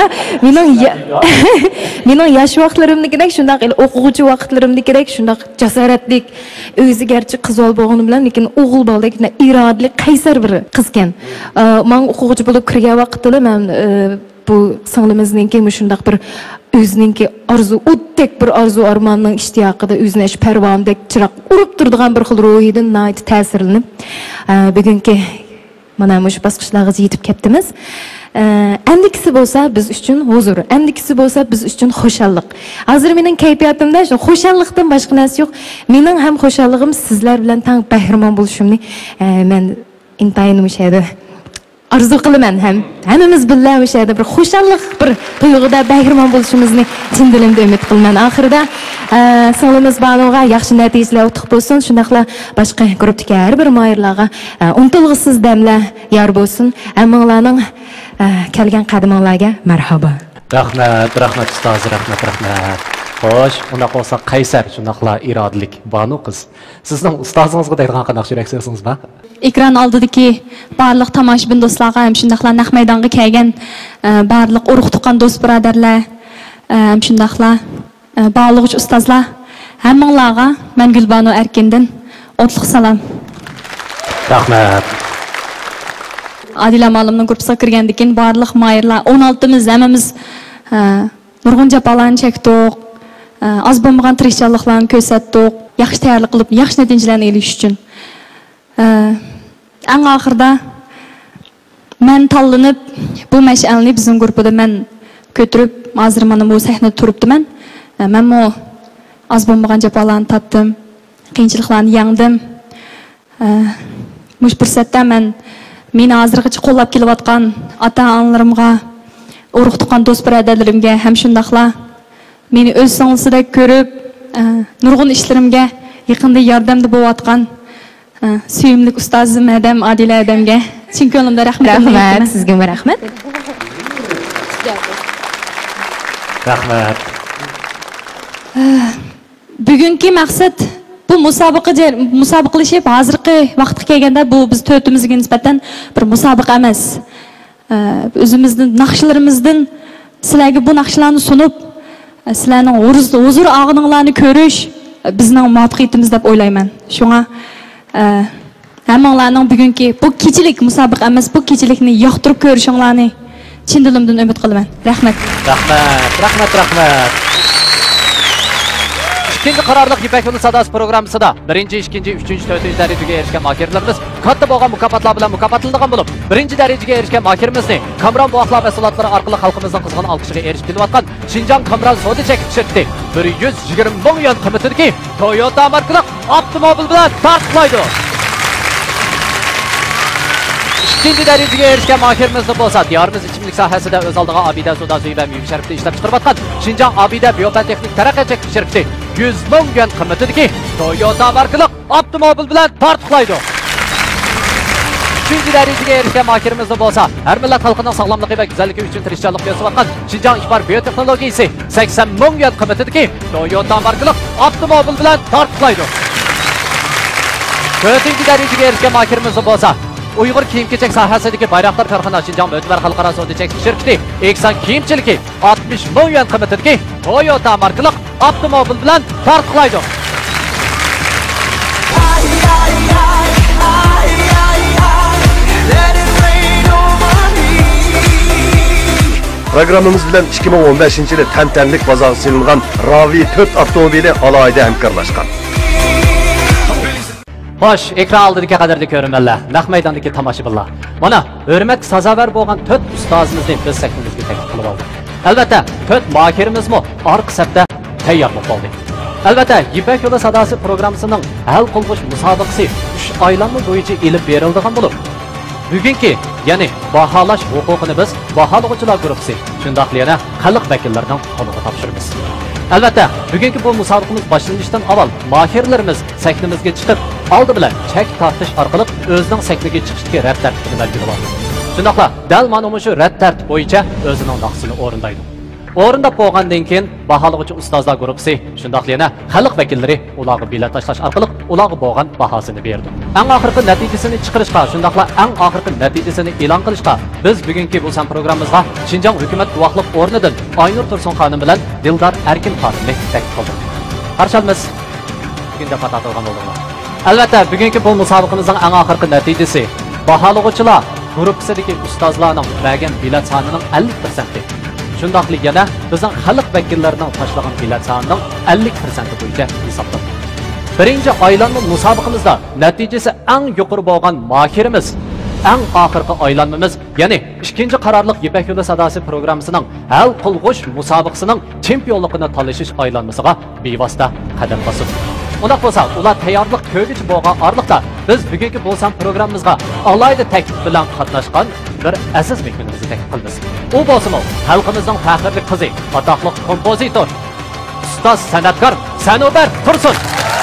mening yosh vaqtlarimnikidek shunday o'quvchi vaqtlarimnikidek shunday jasoratlik, o'zigarchi qiz bo'lgani bilan, lekin o'g'il boldek irodali, qaysar bir qizkan. Men o'quvchi bo'lib kirgan vaqtda men bu singlimizningki shunday bir o'zininki arzu, o'tdek bir arzu armonning ishtiyoqida o'zini parvomdek chiroq urib turadigan bir xil ruhidan nayt ta'sirlanib bugungi mana mush bosqichlarga yetib ketdimiz. Endikisi bo'lsa biz uchun huzur, endikisi bo'lsa biz uchun xushallik. Hozir mening kayfiyatimda shu xushallikdan boshqa narsa yo'q. Mening ham xushalligim sizlar bilan tang bahramon bo'lishimni men intayin mushayda arzu qilaman ham hammamiz birga o'sha yerda bir xushallik bir tuyg'uda bahramon bo'lishimizni chin dilimda umid qilaman. Oxirida singlimiz Banuga yaxshi natijalar utuq bo'lsin, shundaqla boshqa guruhdagi har bir moyirlarga unutilg'isiz damlar yor bo'lsin. Hammanglarning kelgan qadaminglarga marhaba. Rahmat ustoz, rahmat. Xo'sh, unda qolsa Qaysar, shundaqla irodalik Banu qiz. Sizning ustozingizga deydigan qanday yurak so'zingiz bor? Ekran oldidagi barliq tomoshabin do'stlarga ham shundaqla naq maydonga kelgan barliq urug' tuqqan do'st birodarlar, ham shundaqla bog'lovchi ustozlar, hammanglarga men Gulbanu Erkindan o'tliq salom. Rahmat. Adila Ma'lumning guruhiga kirgandan keyin barliq mayirlar 16 miz hammamiz nurg'un jafolarni chekdik. Az bo'lmagan tirishchiliklarni ko'rsatdik. Yaxshi tayyorlik qilib, yaxshi natijalarni elish uchun. Eng oxirida men tanlanib bu mash'alni bizning guruhda men ko'tarib, hozir mana bu sahnada turibdiman. Men mo az bo'lmagan jafolarni tatdim, qiyinchiliklarni yengdim. Mush fursatda men meni hozirgacha qo'llab kelayotgan ota-onalarimga, urug' tuqqan do'st birodarlarimga ham shundaqla meni o'z singlisida ko'rib, nurg'un ishlarimga yaqinda yordamda bo'layotgan suyimli ustozim Adam Adila Adamga chin ko'nglimdan rahmat. Rahmat, sizga rahmat. Rahmat. Bugungi maqsad bu musobaqalashib hozirgi vaqtga kelganda bu biz to'rtimizga nisbatan bir musobaqa emas. O'zimizning naqshlarimizdan sizlarga bu naqshlarni sunib, sizlarning huzur og'ininglarni ko'rish bizning muvaffaqiyatimiz deb o'ylayman. Shunga hammanglarning bugungi bu kechilik musobaqa emas, bu kechilikni yoqtirib ko'rishinglarni chin dilimdan umid qilaman. Rahmat. İkinci qarorliq Ipak yo'li sadosi programmasida 1-chi, 2-chi, 3-chi, 4-chi darajaga erishgan mahirlarimiz katta bo'lgan mukofotlar bilan mukofotlangan bo'lib, 1-chi darajaga erishgan mahirimizni Kamron buvoqlar mahsulotlari orqali xalqimizning qizg'in olqishiga erishib kelayotgan Xinjiang Kamron savdo chekib shirkati 120 ming yuan qiymatidagi Toyota markali avtomobil bilan tartiblaydi. İkinci darajaga erishgan mahirimiz bo'lsa, diyorimiz ichimlik sohasida o'z oldiga Abida Soda suvi va meva sharifni ishlab chiqarayotgan Xinjiang Abida biotexnik taraqqiyot chekib shirkati 100 ming yuan qiymatidagi Toyota markali avtomobil bilan tartiblaydi. Üçüncü darajaga erishgan mahirimiz bo'lsa, har millat xalqining sog'lomligi va go'zalligi uchun tirishchilik ko'rsatayotgan Xinjiang Ixbar biotexnologiyasi 80 ming yuan qiymatidagi Toyota markali avtomobil bilan tartiblaydi. To'rtinchi darajaga erishgan mahirimiz bo'lsa, Uyg'ur kiyim-kechak sohasidagi Bayroqlar korxona Xinjiang Mo'tabar xalqaro savdo chekib shirkati Eksan kiyimchiligi 60 ming yuan qiymatidagi Toyota markali avtomobil bilan tartiblaydi. Programmamız bilan 2015-yilda tantanlik bozorga selingan Ravi 4 avtomobili alohida hamkorlashgan. Xo'sh, ekran oldidagi qadrli ko'rmanlar, naq maydondagi tomoshabinlar. Mana hurmatga sazovar bo'lgan 4 ustozimizni biz sahnamizga taklif qilib oldik. Albatta, 4 mahirimizmi orqa safda tayyorlab bo'ldi. Albatta, Ipak yo'li sadosi programmasining hal qilg'ish musobaqasi 3 oylanma bo'yicha elib berildigan bo'lib, bugungi, ya'ni baholash huquqini biz baholag'uvchilar guruhi, shundaqla yana xalq vakillarining qo'liga topshiramiz. Albatta, bugungi bu musobaqamiz boshlanishidan avval mahirlarimiz sahnamizga chiqib, oldi bilan chek tortish orqali o'zining sahnaga chiqishga rad tartibini belgilab oldi. Shundaqla, dal mana shu rad tartib bo'yicha o'zining naqsini o'rindaydi. O'rindab bo'lgandan keyin baholag'uvchi ustozlar guruhi, shundaqla yana xalq vakillari ularga bilet tashlash orqali ularga bo'lgan bahosini berdi. Eng oxirgi natijasini chiqarishga, shundaqla eng oxirgi natijasini e'lon qilishga biz bugungi bu san programmamizga Xinjiang hukumat guvohlik o'rnidan Aynur Tursun xonim bilan Dildor Erkin xonimni taklif qildik. Qarshilamiz. Bugunga fatat olgan bo'ldilar. Albatta, bugungi bu musobaqamizning eng oxirgi natijasi baholag'uvchilar guruhisidagi ustozlarning bergan bilet sonining 50%. Shundaqli yana bizning xalq vakillarining tashlagan bilet sonining 50% bo'yicha hisoblanadi. Birinchi aylanma musobaqamizda natijasi eng yuqori bo'lgan mahirimiz, eng oxirgi aylanmamiz, ya'ni ikinchi qarorliq Ipak yo'li sadosi programmasining hal qilg'ish musobaqasining chempionligini talashish aylanmasiga bevosita qadam bosdi. Undaq bo'lsa, ular tayyorlik ko'rgichi bo'lgan orliqda biz bugungi bo'lsam programmamizga alayda taklif bilan qatnashgan bir aziz mehmonimizni taklif qilamiz. U bo'lsa-mu xalqimizning faxrli qizi, atoqli kompozitor, ustoz san'atkor Sanobar Tursun.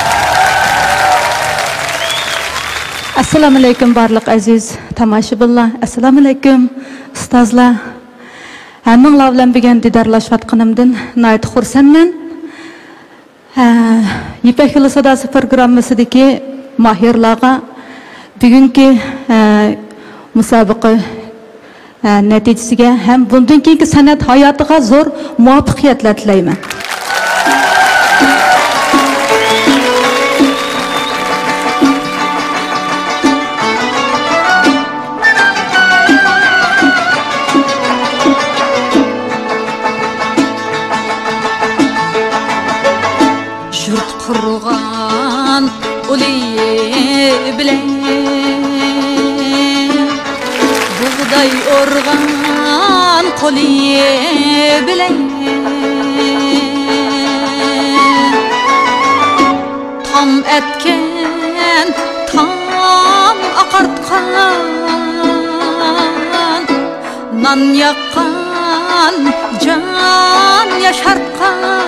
Assalomu alaykum barliq aziz tomoshabinlar. Assalomu alaykum ustozlar. Hammanglar bilan bugun didorlashayotganimdan nihoyat xursandman. Ipak yo'li sadasi programmasidagi mahirlarga bugungi musobaqa natijasiga ham bundan keyingi san'at hayotiga zo'r muvaffaqiyatlar tilayman. Kurgan uli bilen buğday organ koli bilen tam etken tam akartkan nan yakkan can yaşartkan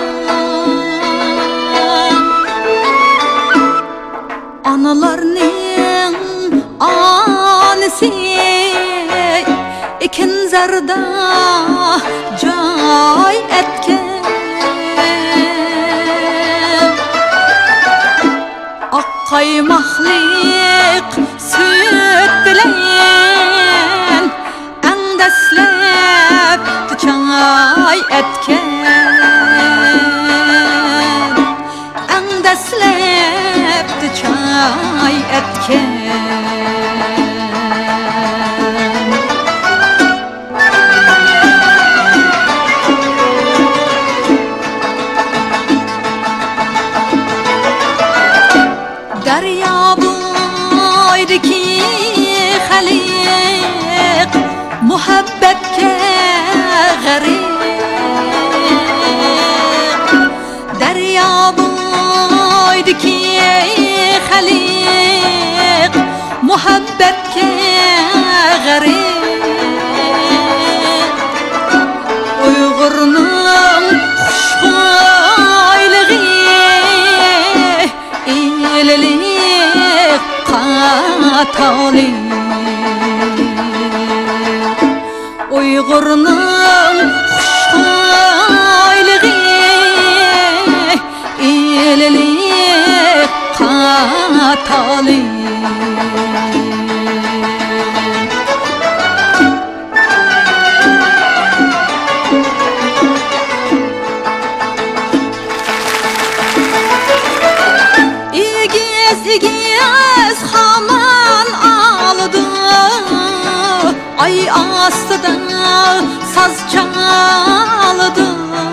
analarning anisi ikin zarda joy etken ak qaymaqlik süt bilen andaslab joy etken andaslab joy etken daryo bo'ydiki xaliq muhabbatga g'ariq daryo bo'ydiki xaliq muhabbatga g'ariq uyg'urning xushxo'ylig'i ellik qatoli uyg'urning xushxo'ylig'i ellik qatoli igiz haman aldı ay astıda saz çaldı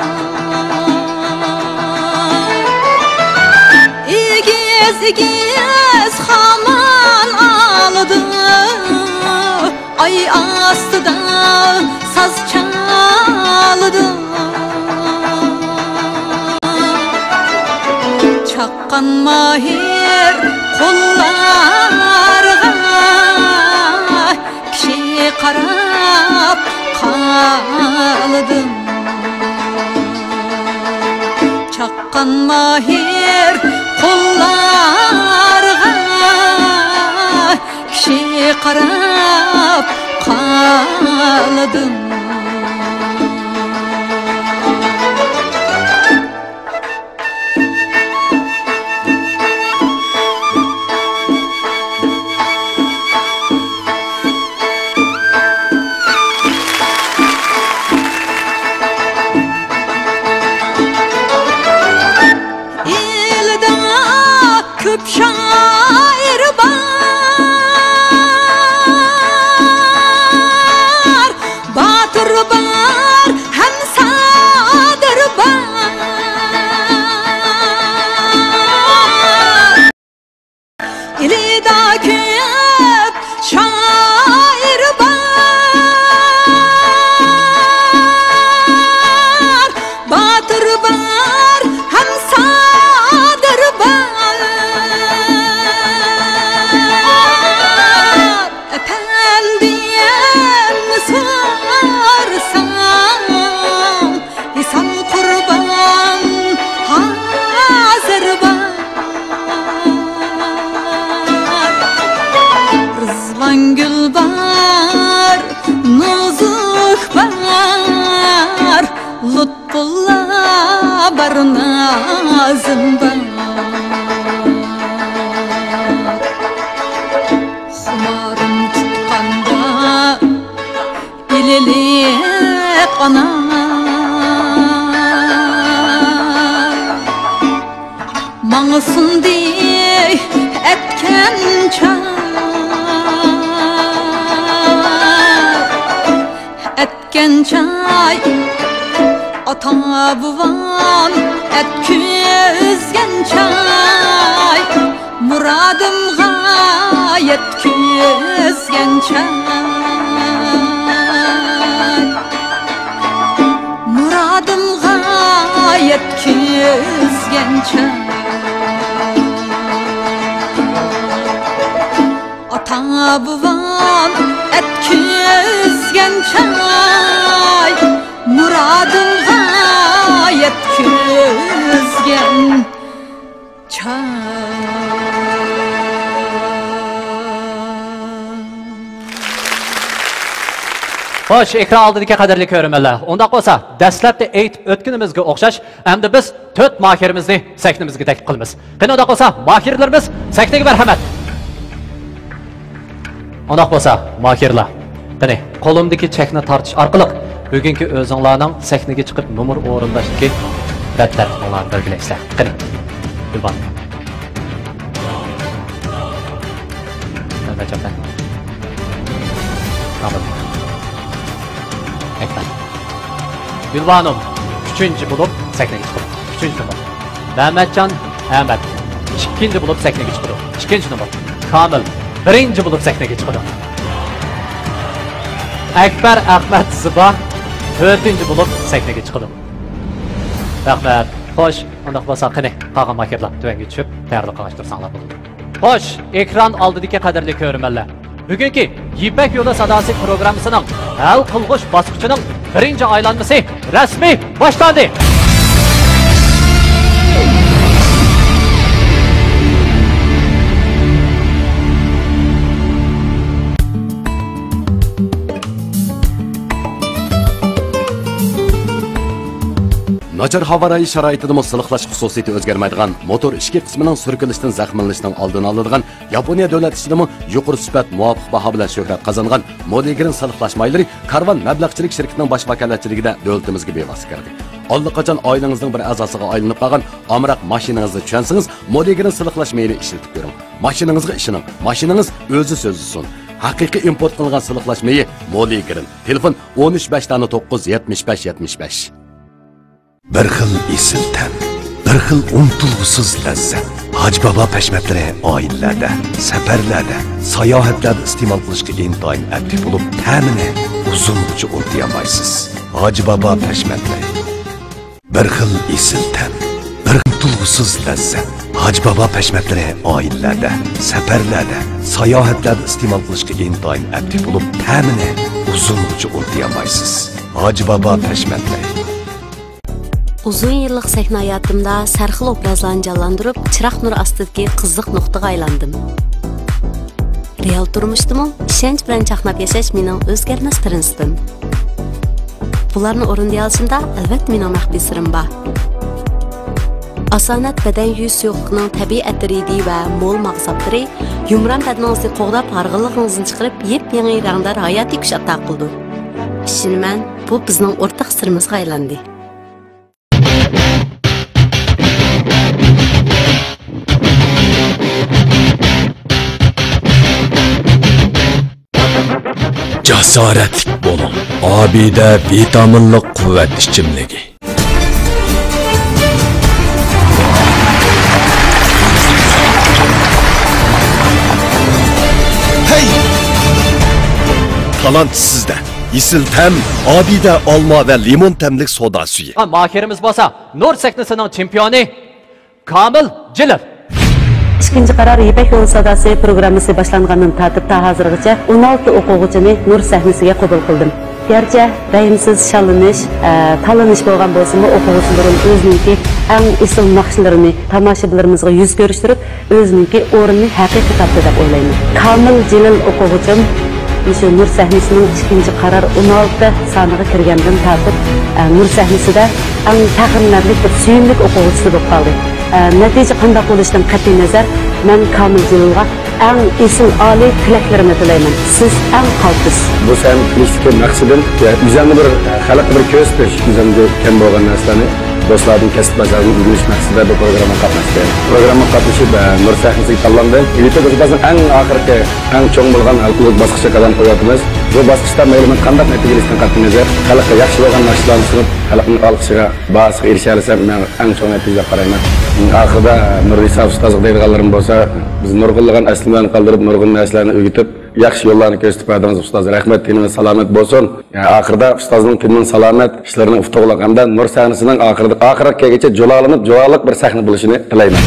igiz haman aldı ay astıda saz çaldı çaqqan mahir kollarga kishi qarab qaldim çaqqan mahir kollarga kishi qarab qaldim köp şair var, batır var, hem sadır var. İlida köp şair var, batır var, hem sadır var. niyazım var. Xumarım tutqanda ililip ana Maňa sundy etken çay etken çay ata buvam etküzgen çay muradımga yetküzgen çay muradımga yetküzgen çay ata buvam etküzgen çay muradımga yetküzgen çay. Xo'sh, ekran oldidagi qadrli ko'rmanlar. Unda bo'lsa, dastlabda aytib o'tganimizga o'xshash, endi biz 4 mahirimizni sahnamizga taklif qilamiz. Qani unda bo'lsa, mahirlarimiz sahnaga marhamat. Unda bo'lsa, mahirlar. Qani, qo'limdagi chekni tortish orqali bugungi o'zinglarning sahnaga chiqib numr o'rindashdagi ratlarni belgilaysizlar. Qani, Gulban. Nima chapdan? Tamam. Ekran. Gülbanım 3. bulup sahneye çıkıyor. 3. numar. Mehmetcan Ahmet 2. bulup sahneye çıkıyor. 2. numar. Kamil 1. bulup sahneye çıkıyor. Ekber Ahmet Ziba 4. bulup sahneye çıkıyor. Rahmet. Hoş. Ondan sonra qani qolgan maketlar tövenge tushib tayyorlik qilishtirsanlar bo'ladi. Xo'sh, ekran oldidagi qadrli ko'rmanlar. Bugungi Yipak yo'li sadosi programmasining hal qilg'ish bosqichining 1-aylanmasi rasmiy boshlandi. Nachar havo rayi sharoitida siliqlash xususiyati o'zgarmaydigan motor ichki qismining surkilishidan zaxmlanishdan oldini oladigan Yaponiya davlat ishidimi yuqori sifat muvofiq baho bilan shuhrat qozongan Moligrin siliqlash maylari Karvan mablag'chilik shirkatining bosh vakolatchiligida davlatimizga bevosita kirdi. Allaqachon oilangizning bir a'zosiga aylanib qolgan amroq mashinangizni tushunsangiz Moligrin siliqlash mayli ishlatib ko'ring. Mashinangizga ishoning. Mashinangiz o'zi so'zlisin. Haqiqiy import qilingan siliqlash mayi Moligrin. Telefon 13-5-9-75-75. Bir xil esil tan, bir xil unutilg'usiz lazzat. Haj Baba pashmatlari oilalarda, safarlarda, sayohatlarda iste'mol qilishga intoyin aktiv bo'lib, ta'mini uzungacha unutmaysiz. Haj Baba pashmatlari. Bir xil esil tan, bir unutilg'usiz lazzat. Haj Baba pashmatlari oilalarda, safarlarda, sayohatlarda iste'mol qilishga intoyin aktiv bo'lib, ta'mini uzungacha unutmaysiz. Haj Baba pashmatlari. Uzun yıllık sahne hayatımda sarxil obrazlarını canlandırıp çırak nur astidagi qiziq nuqtaga aylandim. Real turmuşdumu, ishonch bilan chaqnab yashash mening o'zgarmas prinsitim. Bularni o'rinday olishimda albatta mening maxfiy sirim bor. Asonet badan yuz suyuqligining tabiiy atridi va mo'l maqsadlari yumron badaningizni qo'g'dab harg'inligingizni chiqarib yep-yangi rangdor hayotiy kuch ato qildi. Ishonaman, bu bizning o'rtaq sirimizga aylandi. Jasoratlik bo'ling. Obida vitaminli quvvat ichimligi. Hey! Talant sizda. Isil tam, obida olma va limon tamlik soda suyi. Mahirimiz bo'lsa, Nur sahnasining chempioni Kamil Jilov. İkinci karar Yipak yo'li sadasi programmasi boshlangandan tartib ta hozirgacha 16 o'quvchini Nur sahnasiga qabul qildim. Gerçi rayimsiz shalinish, talanish bo'lgan bo'lsa-mu, o'quvchilarim o'zining eng isil naqshlarini tomoshabinlarimizga yuz ko'rishtirib, o'zining o'rnini haqiqiy topdi deb o'ylayman. Kamil Jilil o'quvchim shu Nur sahnasining ikinci karar 16 soniga kirgandan tartib Nur sahnasida eng taqimlarlik bir suyimli o'quvchisi bo'lib qoldi. natija qanday bo'lishidan qat'iy nazar men Kamil Jalilga eng esil oliy tilaklarimni tilayman. Siz eng qaltis. Bu sen ilişki maqsadim üzerinde bir xalq bir ko'rsatish, üzerinde kam bo'lgan narsalarni dostlarning kasb bajarini o'rganish maqsadida bu programma qatnashdi. Programma qatnashib Nur sahnasiga tanlandi. YouTube bizning eng oxirgi, eng cho'ng bo'lgan xalqlik bosqichga qadam qo'yapmiz. Bu bosqichda mayli qanday natijalardan qat'iy nazar xalqqa yaxshi bo'lgan narsalarni sunib, xalqning olqishiga ba'siga erisha olsam men eng cho'ng natija deb qarayman. Oxirida Nur Isa ustozlik deydiganlarim bo'lsa, biz nurg'unlagan aslimlarni qoldirib, nurg'un narsalarni o'rgatib, yaxshi yo'llarni ko'rsatib berdingiz ustoz. Rahmat, tinimiz salomat bo'lsin. Oxirida ustozning tinimiz salomat, ishlarini uftoqliq hamda Nur sahnasining oxirigacha jo'lalanib, jo'raliq bir sahna bo'lishini tilayman.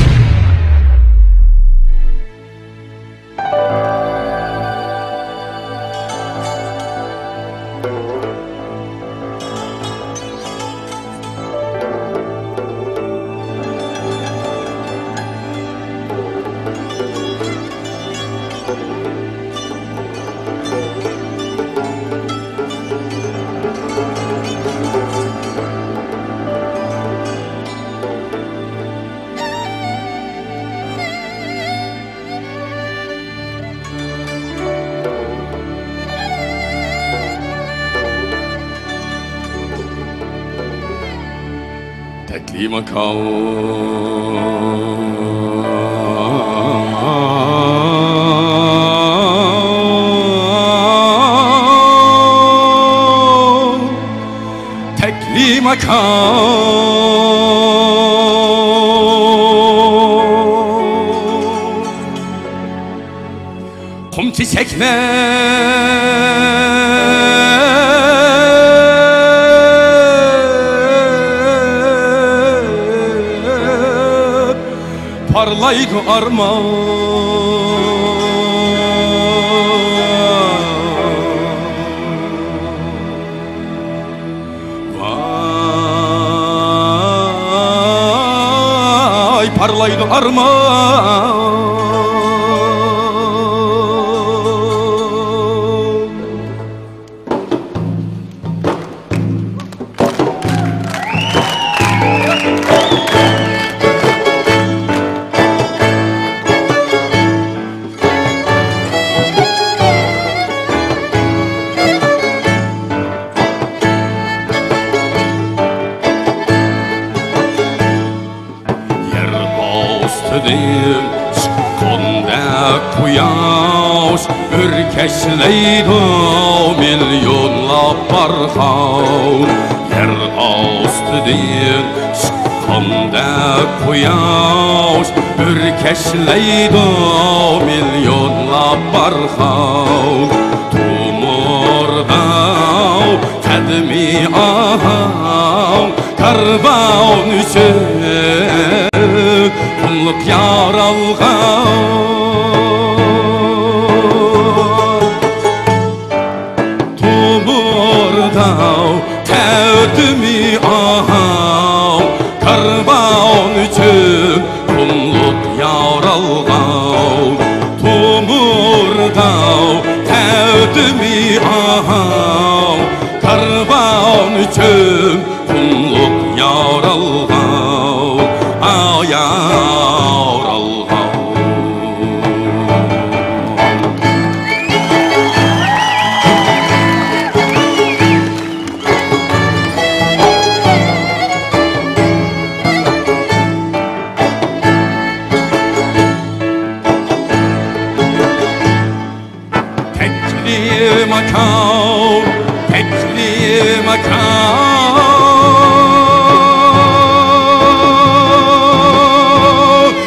Kum çiçekler parlaydı armağan. Vay parlaydı armağan. Quyosh ürkeşleydi milyonlab barxan. Yer ostidan chiqqanda quyosh ürkeşleydi milyonlab barxan. Tumurda qadmi ahang karvon uchun qulluq yaralgan. Tevdimi aham karvan için kulluk yaralgan. Tumurda tevdimi aham karvan için kulluk yaralgan. Yaralgan. Tekli makam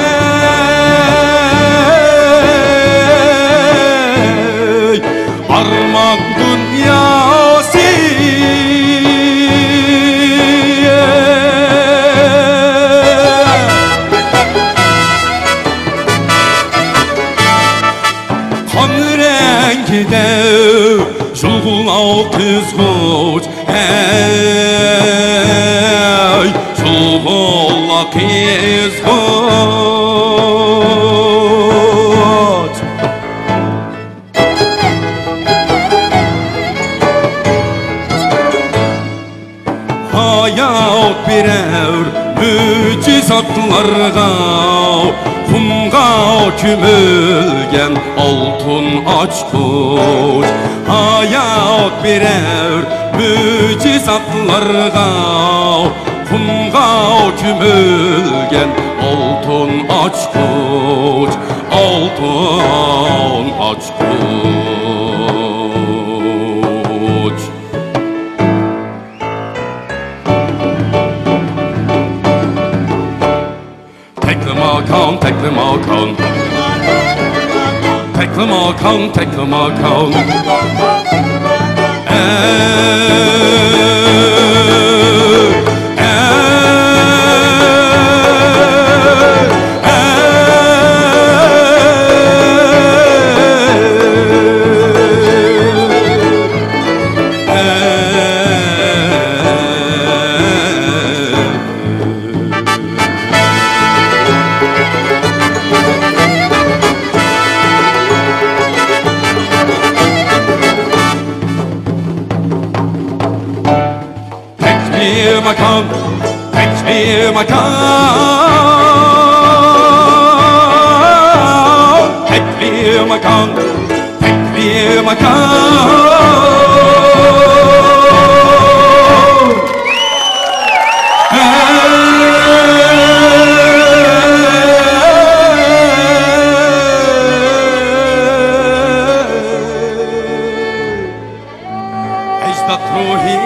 ey armağan dünyası kan rengide Zulgul kızgıç ey Zulgul kızgıç Hayat birer mücize satlarga kumga kümülgen altın açkuç hayat birer mücizatlarga kumga kümülgen altın açkuç altın açkuç tekli makan tekli makan tekli makan tekli makan makan, tek bir makan, tek bir makan, tek bir makan. Ecdat ruhi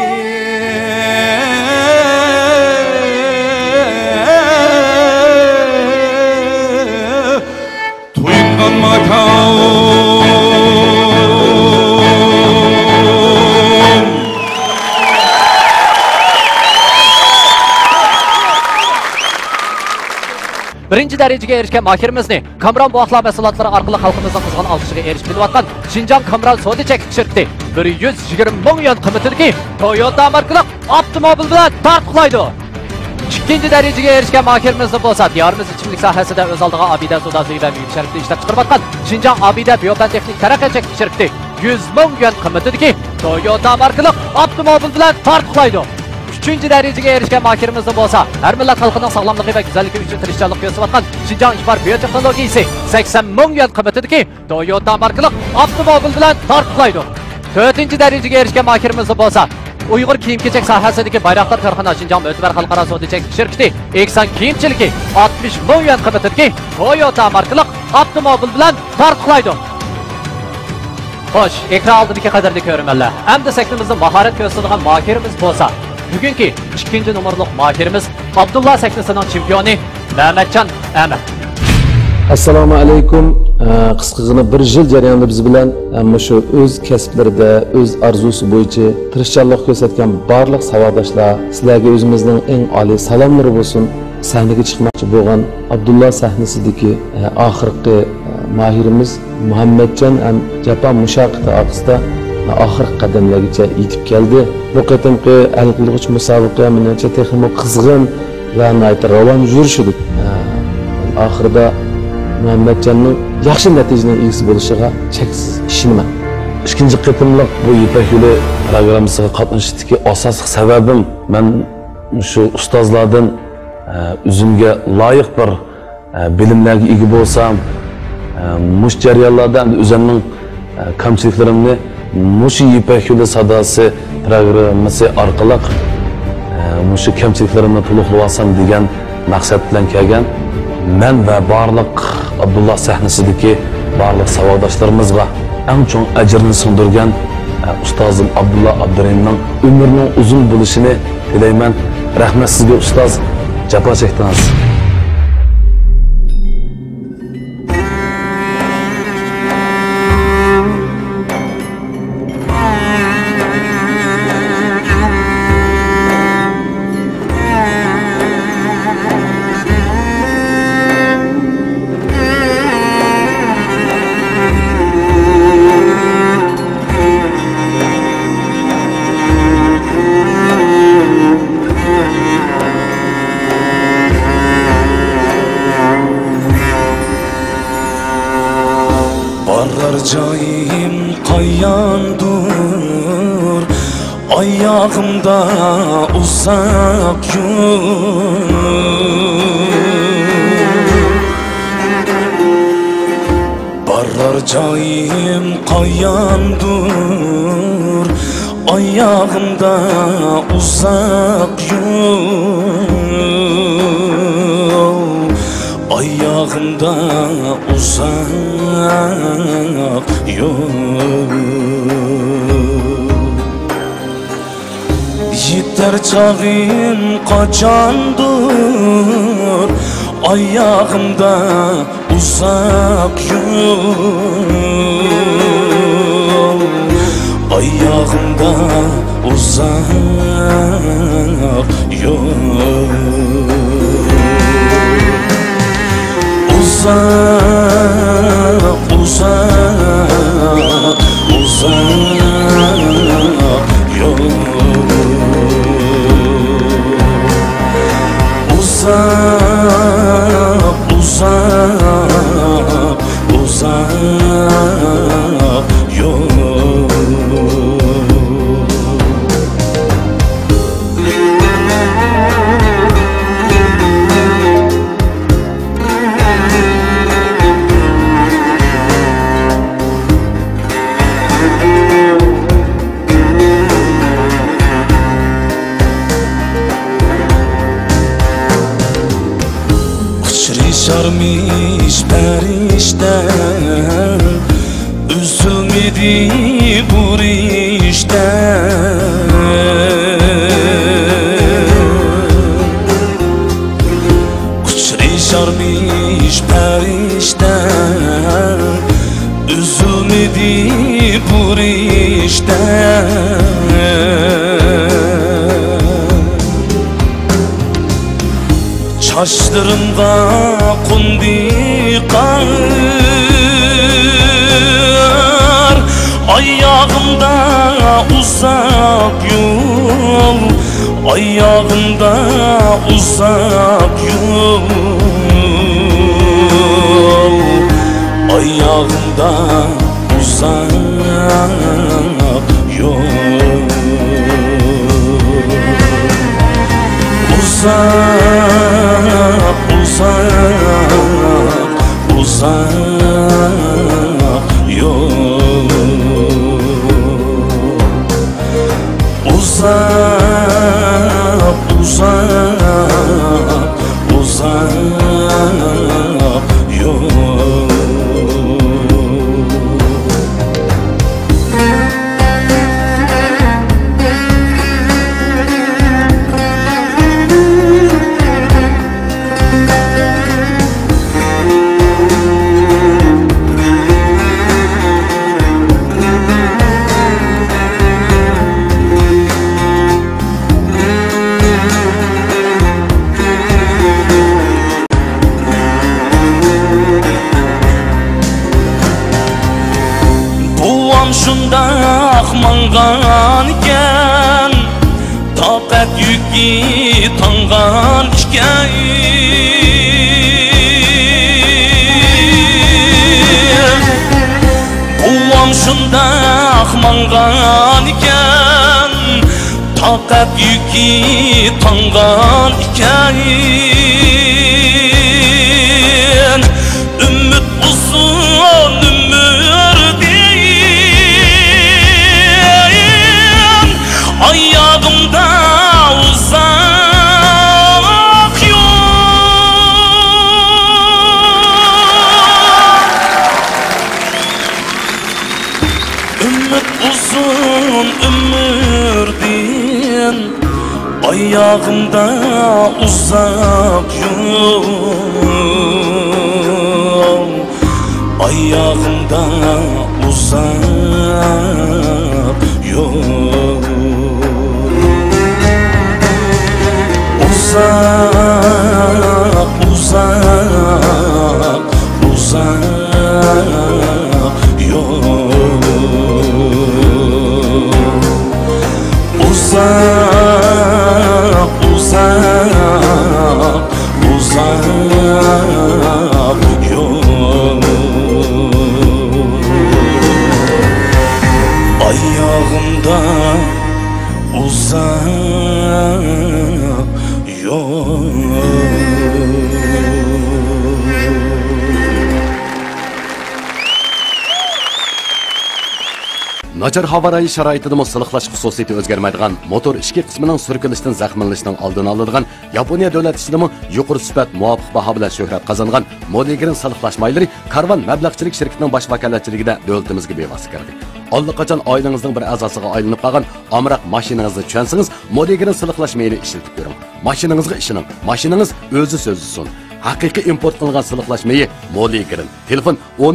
Birinci dereceye erişken mahirimizni Kamran Buakla mesulatları arkalı halkımızın kızgın alkışıga erişkili vatkan Şinjan Kamran Sodi Çek şirkti 120 milyon kıymetindeki Toyota markalık avtomobil bilen tartıqlaydı. İkinci dereceye erişken mahirimizni bolsa diyarımız içimlik sahasida öz aldığı Abide Sodası ve Büyük Şerifli işlep çıkarvatkan Şinjan Abide Biyopenteknik Terakki Çek şirkti 100 milyon kıymetindeki Toyota markalık avtomobil bilen tartıqlaydı. Üçüncü dereceye erişken mahirimizni bolsa her millet halkının sağlamlığı ve güzelliği için tirişçilik göstervatkan Şinjan İhbar Biyoteknolojisi 80 milyon kıymetindeki Toyota markalık avtomobil bilen tartıqlaydı. Dördüncü dereceye erişken mahirimizni bolsa Uyghur kiyim-kechak sohasidagi Bayraktar korxona Şinjan Mötüber Xalqaro Sodichek şirkati Eksan kiyimchiligi 60 milyon qiymatidagi Toyota markalık avtomobil bilan tartiqlaydi. Xo'sh, ekran oldidagi qadrli ko'rmanlar, endi sahnamizda mahorat ko'rsatadigan mahirimiz bo'lsa, bugungi 2 nomerlik mahirimiz Abdullah sahnasining chempioni Mehmetcan Ahmed. Assalomu alaykum. Qisqagina bir yil jarayonida biz bilan shu o'z kasblarida, o'z arzusi bo'yicha tirishchanlik ko'rsatgan barliq savodashlar, sizlarga o'zimizning eng oliy salomlari bo'lsin. Sahnaga chiqmoqchi bo'lgan Abdullah sahnasidagi oxirgi mahirimiz Muhammadjon ham Japan mushaqqati orqasida oxirgi qadamlargacha yetib keldi. Bu qatimqi hal qiluvchi musobaqa menimcha texnik qizg'in va ravon yurishdi. Oxirida Muhammadjonning yaxshi natijaning egasi bo'lishiga cheksiz ishonaman. Ikkinchi qatimliq bu Ipak yo'li programmasiga qatnashishdagi asosiy sababim men shu ustozlardan o'zimga loyiq bir bilimlarga ega bo'lsam, mush jarayonlarda o'zimning kamchiliklarimni mush Ipak yo'li sadosi programmasi orqali mush kamchiliklarimni to'liqlab olsam degan maqsad bilan kelgan. Men va barliq Abdullah sahnasidagi barliq savodoshlarimizga eng chong ajrni singdirgan ustozim Abdullah Abdurahimning umrining uzun bo'lishini tilayman. Rahmat sizga ustoz, jafo chekdingiz. Joyim qayyandur, ayağımda uzak yol. Acayip kayandır ayağımda uzak yol, ayağımda uzak yol. Yeter çağım kaçandır ayağımda uzak yol, ayağımda uzak yol. Uzak, uzak, uzak yol. Uzak, uzak, uzak yol. Sarmış perişten, üzülmedi bu işten. Kuşri sarmış perişten, üzülmedi bu işten. Saçlarımda kondu kar, ayağımda uzak yol, ayağımda uzak yol, ayağımda uzak yol. Uzak, uzak, uzak yol. Uzak, uzak, uzak yol. Şundaq mangan iken, taqat yükü tangan iken. Buvam şundaq mangan iken, taqat yükü tangan iken. Ümmit uzun ayağımda uzak yol. Ümmit uzun ömürdin, ayağımda uzak yol, ayağımda uzak yol. Uzak, uzak, uzak yol. Uzak, uzak, uzak yol. Ayağımda uzak yol. Nachar havo rayi sharoitida siliqlash xususiyati o'zgarmaydigan motor ichki qismining surkilishidan zaxmlanishining oldini oladigan Yaponiya davlat ichida yuqori sifat muvofiq baho bilan shuhrat qozongan Modigrin siliqlash maylari Karvan mablag'chilik shirkatining bosh vakolatchiligida davlatimizga bevosita kirdi. Allaqachon oilangizning bir a'zosiga aylanib qolgan amroq mashinangizni tushunsangiz, Modigrin siliqlash mayli ishlatib ko'ring. Mashinangizga ishoning. Mashinangiz o'zi so'zlisin. Haqiqiy import qilingan siliqlash mayi Modigrin. Telefon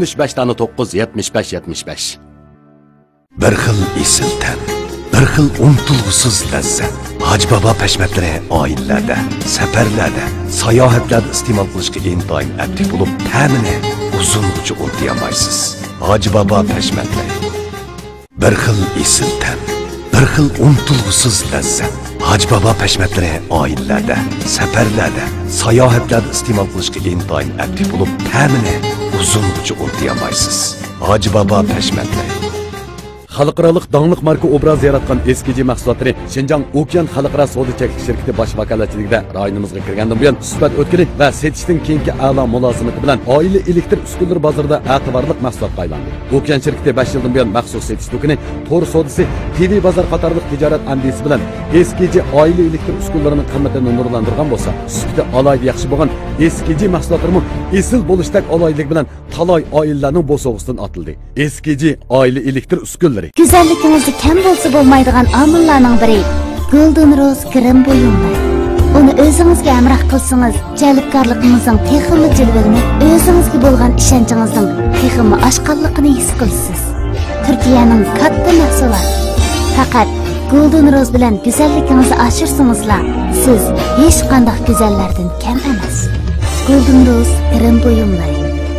13 Bir xil esiltan, bir xil unutilg'usiz lazzat. Hoji Baba pashmatlari oilalarda, safarlarda, sayohatlarda iste'mol qilishga intoyin aptik bo'lib, ta'mini uzungacha unutmaysiz. Hoji Baba pashmatlari. Bir xil esiltan, bir xil unutilg'usiz lazzat. Hoji Baba pashmatlari oilalarda, safarlarda, sayohatlarda iste'mol qilishga intoyin aptik bo'lib, ta'mini uzungacha unutmaysiz. Hoji Baba pashmatlari. Xalqarалық dаңлıq marka obraz yaratgan eskici mahsulotları Şinjan Okyan Xalqaro savdo cheklanish shirkati bosh vakolatchiligida rayonimizga kirgandan buyon suhbat o'tkili va setishdan keyingi a'lo mulozimati bilan oila elektr uskunalari bozorida e'tiborli mahsulotga aylandi. Okyan shirkati 5 yildan buyon maxsus setish do'koni, to'r savdosi, TV bozor qatorliq tijorat ambisi bilan eskici oila elektr uskunalarini qimmatini nurlantirgan bo'lsa, sufati alayda yaxshi bo'lgan eskici mahsulotlarni esil bo'lishdak alaylik bilan talay oilalarning bo'sog'isidan atildi. Eskici oila elektr uskunalari Güzelliginizde kem bolsa bolmaydigan amillarning biri Golden Rose krem buyumlar. Onu özünüzge emrah kılsınız, jalbkorligingizning texmi jilvini, özünüzge bo'lgan ishonchinizning texmi oshqonligini his qilasiz. Turkiyaning katta mahsuloti. Faqat Golden Rose bilan güzelligingizni oshirsanizlar, siz hech qanday go'zallardan kam emas. Golden Rose krem buyumlar.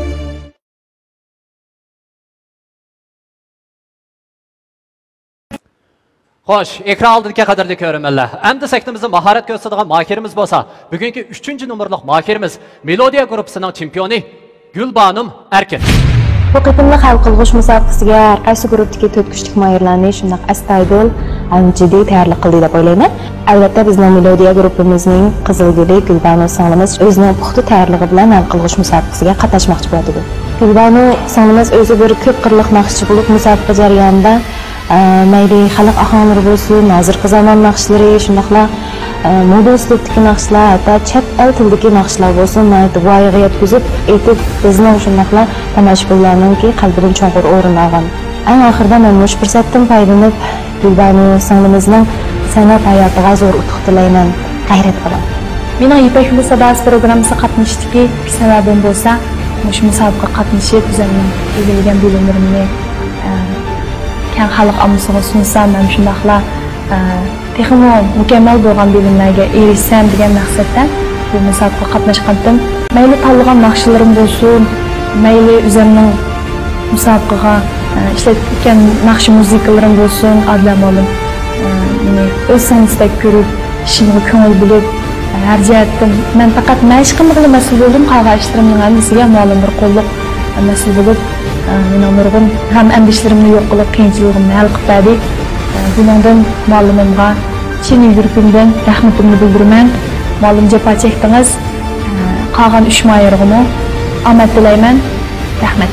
Xo'sh, ekran oldidagi qadrli ko'rmanlar. Endi sektimizning mahorat ko'rsatadigan mahirimiz bo'lsa, bugungi 3-numurlik mahirimiz Melodiya guruhining chempioni Gulbanom Erkin. Bu qitimli hal qilg'ish musobaqasiga har qaysi guruhdagi 4 kuchlik mahirlarni shunday astoydil, jiddiy tayyorlik qildi deb o'ylayman. Albatta bizning Melodiya guruhimizning Qizilguli Gulbanom singlimiz o'zining puxta tayyorligi bilan hal qilg'ish musobaqasiga qatnashmoqchi bo'ldi. Gulbanom singlimiz o'zi bir ko'p qirliq naqshchi bo'lib musobaqa jarayonida mayli xalq ahonlari bo'lsin, hozirgi zamon naqshlari, shundaqla moda uslubdagi naqshlar, hatto chet el tilidagi naqshlar bo'lsin, voyaga yetkazib, aytib bizning shundaqla tomoshabinlarningki qalbidan cho'nqur o'rin olgan. Eng oxirida men mush fursatdan foydalanib, Gulbanom singlimizning san'at hayotiga zo'r utuq tilayman, g'ayrat qilaman. Mening Ipak yo'li sadosi programmasiga qatnashishdagi sababim bo'lsa, mush musobaqa qatnashib, o'zimning egallagan bilimlarimni keng xalq ommaga sunsam, ham shundaqla texmo mukammal bo'lgan bilimlarga erishsam degan maqsaddan bu musobaqa qatnashgandim. Mayli tanlagan naqshlarim bo'lsin, mayli o'zimning musobaqaga ishlatgan naqsh muzikalarim bo'lsin, adlam olib, meni o'z san'atida ko'rib, ishimga ko'ngil bo'lib, har jihatdan men faqat mashqimga mas'ul bo'ldim, qolgan ishlarimning hammasiga ma'lum bir qo'lliq mas'ul bo'lib, mening nurg'un ham andishlarimni yo'q qilib, qiyinchiligimni hal qilib berdi. Bundan muallimimga chin yurakimdan rahmatimni bildiraman. Muallim jafo chekdingiz. Qolgan 3 mahirga omad tilayman. Rahmat.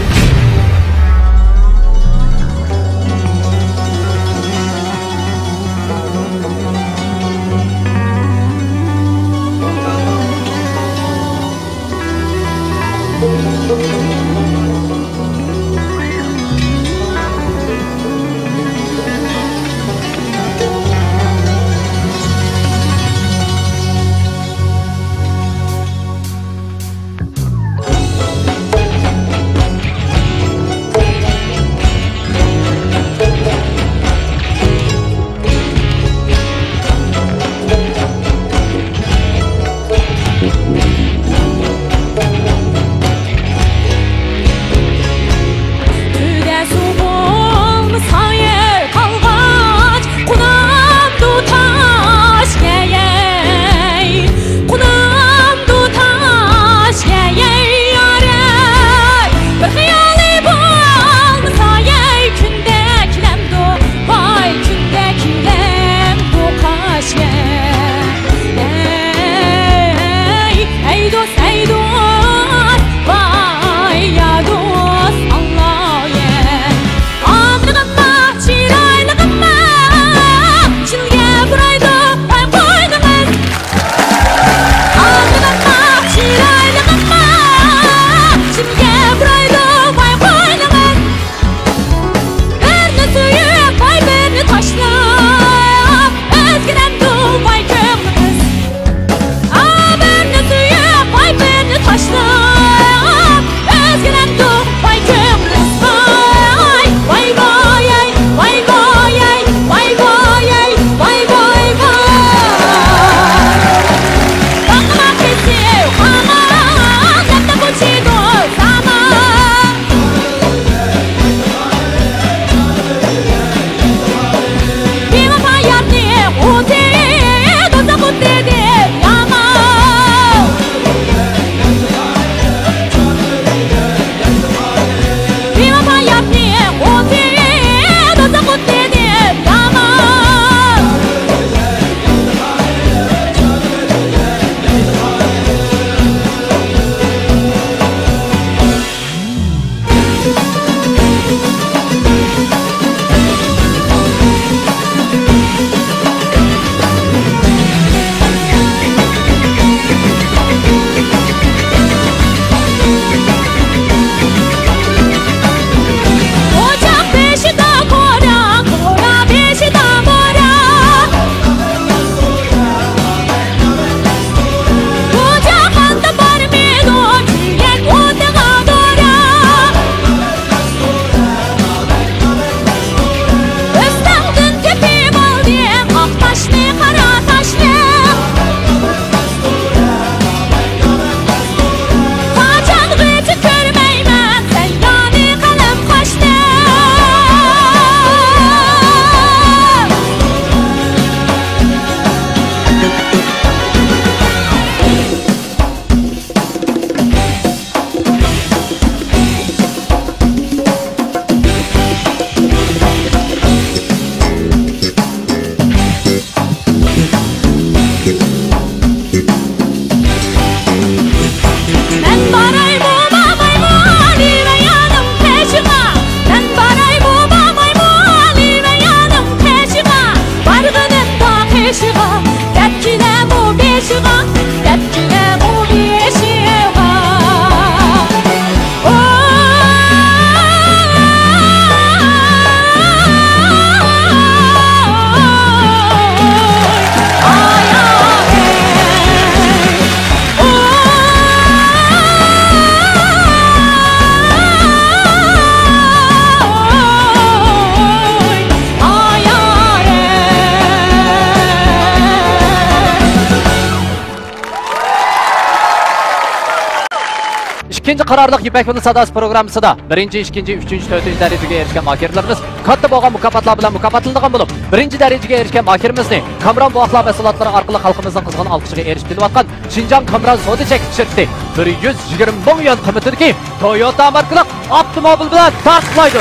İkinci qarorliq Ipak Yo'li sadasi programmasida 1-chi, 2-chi, 3-chi, 4-chi darajaga erishgan mahirlarimiz katta bo'lgan mukofotlar bilan mukofotlangan bo'lib, 1-chi darajaga erishgan mahirimizni Kamron buvoqlar mahsulotlari orqali xalqimizning qizg'in olqishiga erishib kelayotgan Xinjiang Kamron savdo chekish shirkati 120 ming yuan qiymatidagi Toyota markali avtomobil bilan taqiqlaydi.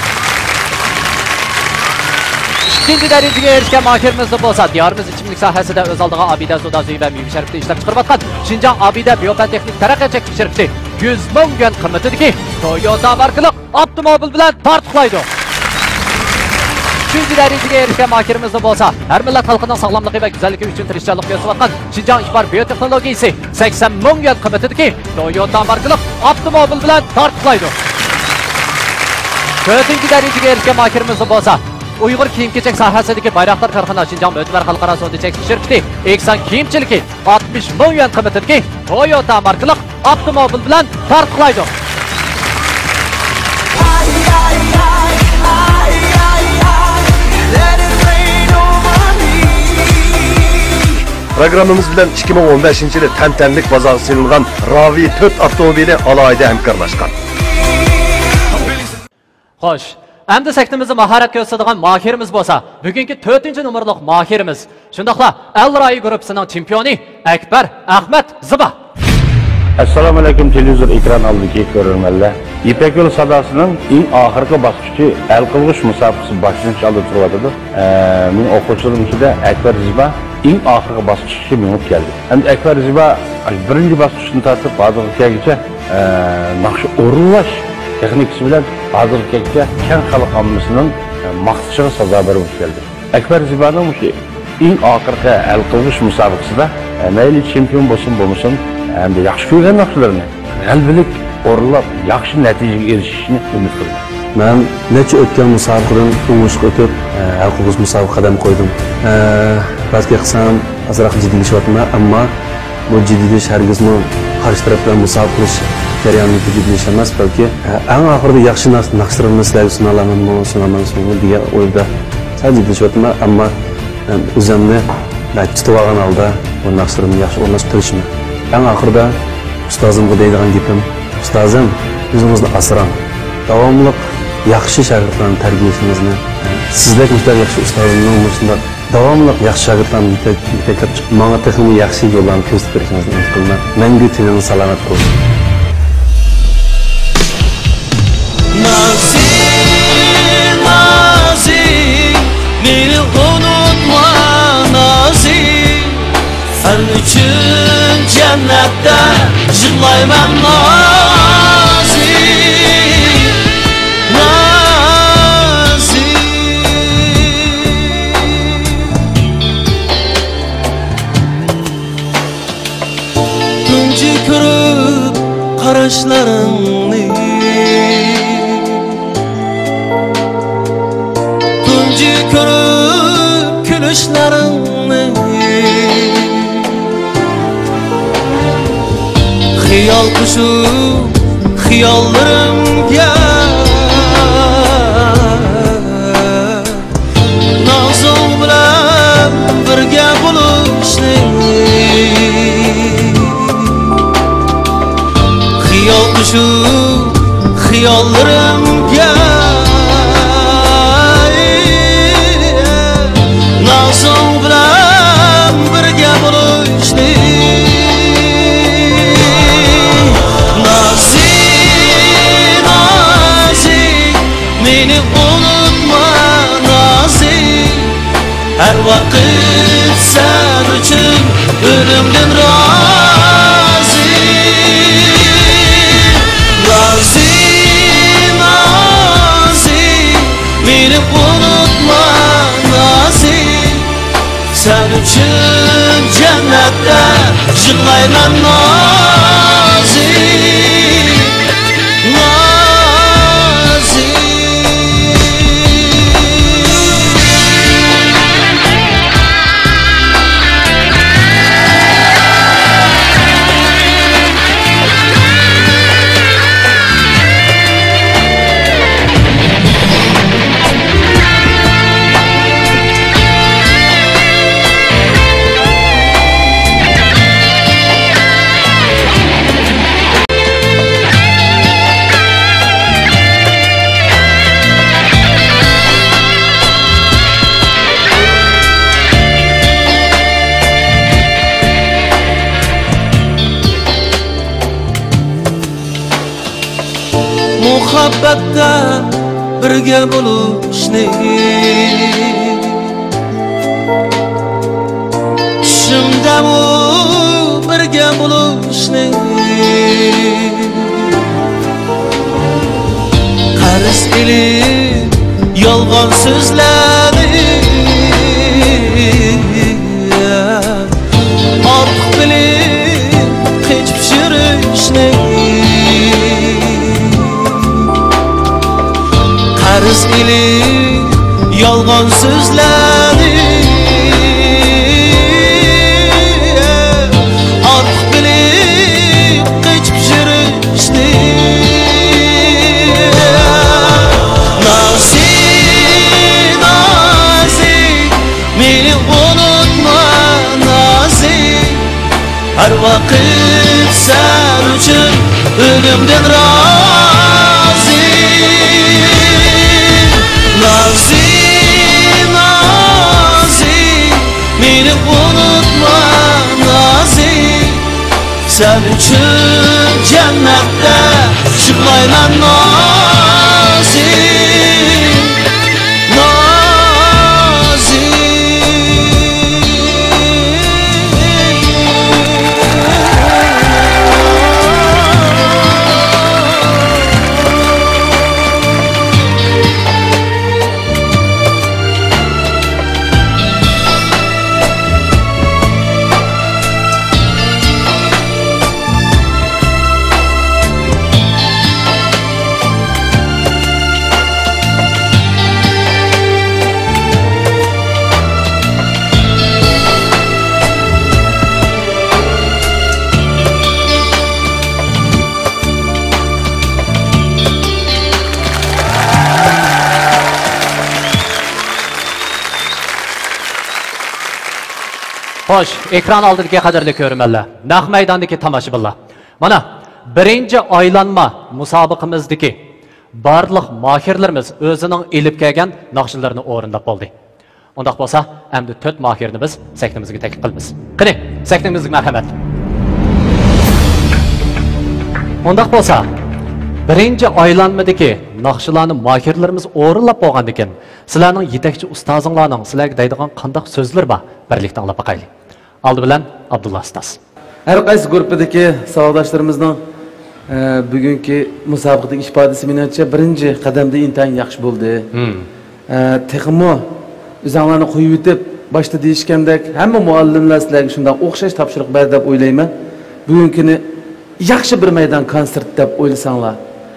İkinci darajaga erishgan mahirimizni bo'lsa, diyorimiz ichimlik sohasida o'z oldiga Abida Soda suvi va meva sharbatini ishlab chiqarayotgan Xinjiang Abida Biotexnik taraqqiyot chekish shirkati 100 ming yuan qiymatidagi Toyota markali avtomobil bilan taqiqlaydi. Üçüncü darajaga erishgan mahirimizni bo'lsa, har millat xalqining sog'lomligi va go'zalligi uchun tirishchilik ko'rsatayotgan Xinjiang Ixbar Biotexnologiyasi 80 ming yuan qiymatidagi Toyota markali avtomobil bilan taqiqlaydi. To'rtinchi darajaga erishgan mahirimizni bo'lsa, Uyg'ur kiyim-kechak sohasidagi Bayroqlar korxona Xinjiang Mo'tabar xalqaro savdo chekish shirkati Eksan kiyimchiligi 60 ming yuan qiymatidagi Toyota markali avtomobil bilan taqiqlaydi. Programımız bilen 2015-yili tantanlik bozorga silingan Ravi 4 avtomobili alayida hamkorlashgan. Xo'sh, endi sektimizda mahorat ko'rsatadigan mahirimiz bo'lsa, bugungi 4-numurliq mahirimiz, shundaqla Al-Rai guruhining chempioni Akbar Ahmad Ziba. Assalomu alaykum televizor ekran oldidagi ko'ruvchilar. Ipak Yo'li sadosining eng oxirgi bosqichi hal qilg'ish musobaqasi boshlanish oldi turibdi. Men o'quvchilarim ichida Akbar Ziba eng oxirgi bosqichga minib keldi. Endi Akbar Ziba birinchi bosqichdan tortib hozirgacha naqsh o'rinlash texnikasi bilan hozirgacha keng xalq ommasining maqsadchiga sazovor bo'lib keldi. Akbar Zibaning eng oxirgi hal qilg'ish musobaqasida mayli chempion bo'lsin endi yaxshi ko'rgan naqshlarni g'albilik o'rinlab yaxshi natijaga erishishni umid qildim. Men necha o'tgan musobaqadan o'ngishga o'tib, hal qilg'ish musobaqaga qadam qo'ydim. Rostga qilsam, azroq jiddiylashyapman, ammo bu jiddiylash hargizmi qarshi taraf bilan musobaqa qilish jarayonida jiddiylash emas, balki eng oxirida yaxshi naqshlarni sizlarga sunaman degan o'yda sal jiddiylashyapman, ammo o'zimni tutib olgan holda bu naqshlarni yaxshi o'rnashtirishim. En ahırda ustazımga deydigan gapim, ustazım, o'zingizni asrang. Davomli yaxshi shogirdlarni tarbiyalashingizni, sizlar juda yaxshi ustozimning mushunda davomli yaxshi shogirdlarni yetakab chiqib, menga texnik yaxshi yo'llarni ko'rsatib berishingizni umid qilaman. Mangu tiningni salomat bo'lsin. Nazik, meni unutma nazik, sen için cennette yığlayman nazik, nazik. Tuncu körüp qarashlarını, tuncu körüp gülüşlerini, Xiyal kuşu, xiyallarımga Nazım bilan birga bo'lishni Xiyal kuşu, xiyallarimga Nazım bilan birga bo'lishni Beni unutma nazik, her vakit sen için ölümden razı. Nazik, nazik, beni unutma nazik, sen için cennette yığlayman nazik, nazik. muhabbatda birga bo'lishni tushimda u birga bo'lishni qarz ilib yolg'on so'zladi ortiq bilib qechib yurishni qarz ilib yolg'on so'zladi ortiq bilib qechib yurishni her vakit sen için ölümden razı Nazi, Nazi beni unutma Nazi sen için cennette çıkmayla Nazi Xo'sh, ekran oldidagi qadrli ko'rmanlar, naq maydondagi tomoshabinlar. Mana birinchi aylanma musobaqamizdagi barliq mohirlarimiz o'zining elib kelgan naqshlarini o'rindab bo'ldi. Undaq bo'lsa, endi 4 mohirni biz sahnamizga taklif qilamiz. Qani, sahnamizga marhamat. Undaq bo'lsa, birinchi aylanmadagi naqshlarni mohirlarimiz o'rinlab bo'lgan ekan. Sizlarning yetakchi ustozinglarning sizlarga deydigan qanday so'zlar bor? Birlikda anglab boqaylik. Aldı bilan Abdullah Ustoz. Her qaysi guruhdagi savodoshlarimizning bugungi musobaqadagi ifodasi menimcha birinchi qadamda intayin yaxshi bo'ldi. Texmo o'zinglarni qo'yib o'tib boshda deyishgandek hamma muallimlar sizlarga shunday o'xshash topshiriq berdi deb o'ylayman. Bugünkini yaxshi bir maydon konsert deb o'ylasanglar.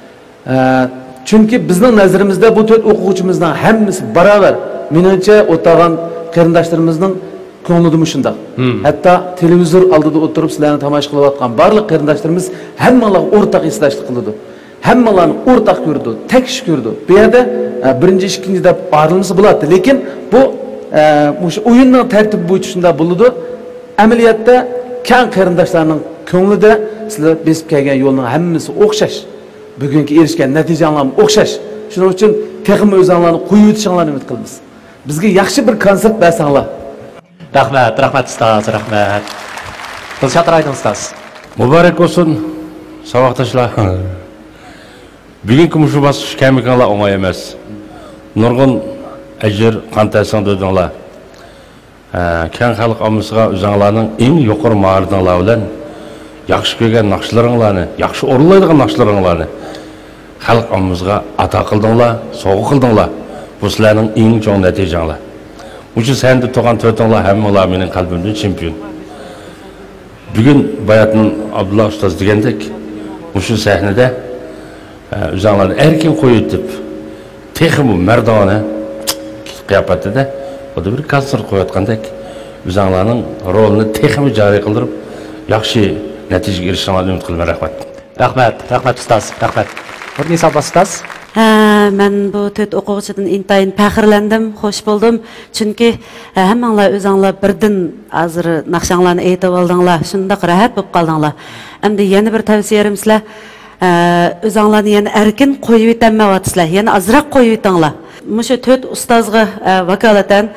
Chunki bizning nazarimizda bu 4 o'quvchimizning hammasi barobar. Menimcha o'tag'an qarindoshlarimizning ko'nglida shunday. Hatto televizor oldida o'tirib sizlarni tomosha qilayotgan barliq qarindoshlarimiz hammalar o'rtaq eslashlik qildi. Hammalarni o'rtaq ko'rdi, teksh ko'rdi. Bu yerda birinchi, ikkinchi deb ayrılması bo'ladi, lekin bu o'sha o'yinning tartibi bo'yicha shunday bo'ldi. Amaliyotda keng qarindoshlarning ko'nglida sizlar besib kelgan yo'lning hammasi o'xshash. Bugungi erishgan natijalar o'xshash. Shuning uchun texmi o'zinglarni qo'yib o'tishinglarni umid qilamiz. Bizga yaxshi bir konsert bersanglar. Rahmat, rahmat ustoz, rahmat. Dilshod Raydon ustoz. Muborak olsun savoqdoshlar. Bugungi mushu bosqich kamikanglar o'ng'ay emas. Nurg'un ajr, qon ta'sir dedinglar. Keng xalq ommasiga o'zinglarning eng yuqori mahoratinglar bilan yaxshi ko'rgan naqshlaringlarni, yaxshi o'rinlaydigan naqshlaringlarni xalq ommasiga ato qildinglar, sovg'a qildinglar. Bu sizlarning eng chong natijanglar. Uçu sende toğan törtünler hammalar mening qalbimda çempion. Bugün bayatın Abdullah Ustoz degandek, uçu sahnede o'zinglarni erkin qo'yib texmi mardona qiyofatida bu bir konsert qo'yayotgandek o'zinglarning rolini texmi joriy qildirib yaxshi natijaga erishishinglarni umid qilaman. Rahmat. Rahmat, rahmat ustoz, rahmat. Nisa ustoz. Men bu 4 o'quvchidan intayin faxrlandim, xush bo'ldim. Chunki hammanglar o'zinglar birdan hozir naqshanglarni aytib oldinglar, shundoq rahat bo'lib qoldinglar. Endi yana bir tavsiyam sizlar, o'zinglarni yana erkin qo'yib o'tmayapsizlar, yana azroq qo'yib o'tinglar. Mushu 4 ustozga vakolatan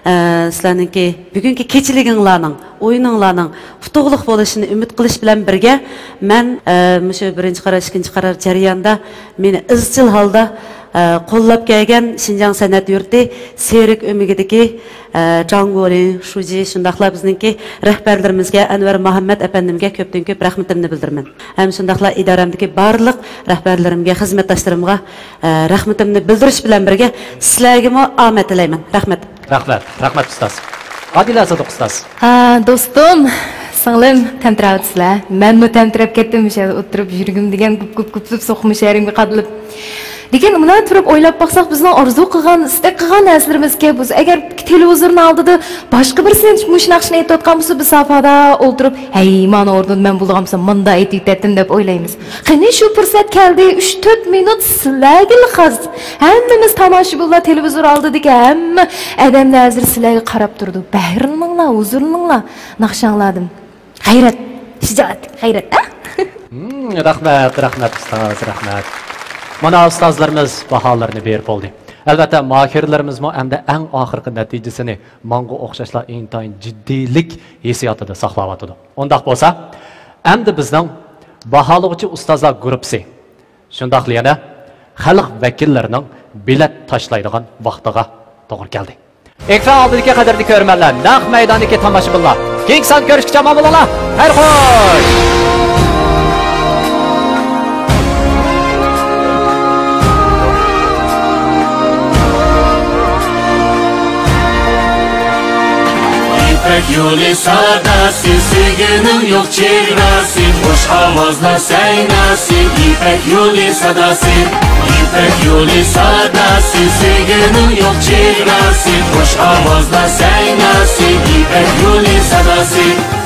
sizlarninki bugungi kechiliginglarning, o'yininglarning utuqliq bo'lishini umid qilish bilan birga men shu birinchi qaror, ikkinchi qaror jarayonida meni izchil holda qo'llab kelgan Şinjan san'at yurti Serik o'migidagi Jangoli, Shuji shundaqlar bizningki rahbarlarimizga Anvar Muhammad apandimga ko'pdan ko'p rahmatimni bildiraman. Ham shundaqlar idoramdagi barliq rahbarlarimga, xizmatdoshlarimga rahmatimni bildirish bilan birga sizlarga omad tilayman. Rahmat. Rahmat ustoz. Adila Sodiq ustoz. Do'stim, singlim tantirabsizlar. Menmi tantirab ketdim, o'sha o'tirib yurgim degan ko'p so'qmish yerimga qadilib. Lekin buna turib o'ylab baqsaq bizning orzu qilgan, istak qilgan narsalarimiz biz agar televizorni oldida boshqa birsini mushnaqshni aytayotgan bo'lsa, biz safada o'tirib, "Hey, mana o'rdan men bulganimsa, menda aytayotdim" deb o'ylaymiz. Qani shu fursat keldi, 3-4 minut sizlarga xas. Hammamiz tomoshabinlar televizor oldidagi hamma odamlar hozir sizlarga qarab turdi. Bahrininglar, huzurninglar, naqshangladim. G'ayrat, shijoat, g'ayrat. Rahmat ustoz, rahmat. Mana ustozlarimiz baholarni berib oldi. Albatta, mahirlarimiz hamda eng oxirgi natijasini menga o'xshashlar intayin jiddiylik hissiyotida saqlab o'tadi. Undaq bo'lsa, endi bizning baholovchi ustozlar guruhi shundaqli yana xalq vakillarining bilet tashlaydigan vaqtiga to'g'ri keldi. Ekran oldidagi qadrli ko'rmanlar, naq maydondagi tomoshabinlar, keng son ko'rishga omon bo'linglar. Xayr xo'sh. İpek yolu sadası, sevginin yok çevresi, hoş avazlar seynası. İpek yolu sadası, İpek yolu sadası, sevginin yok çevresi, hoş avazlar seynası. İpek yolu sadası.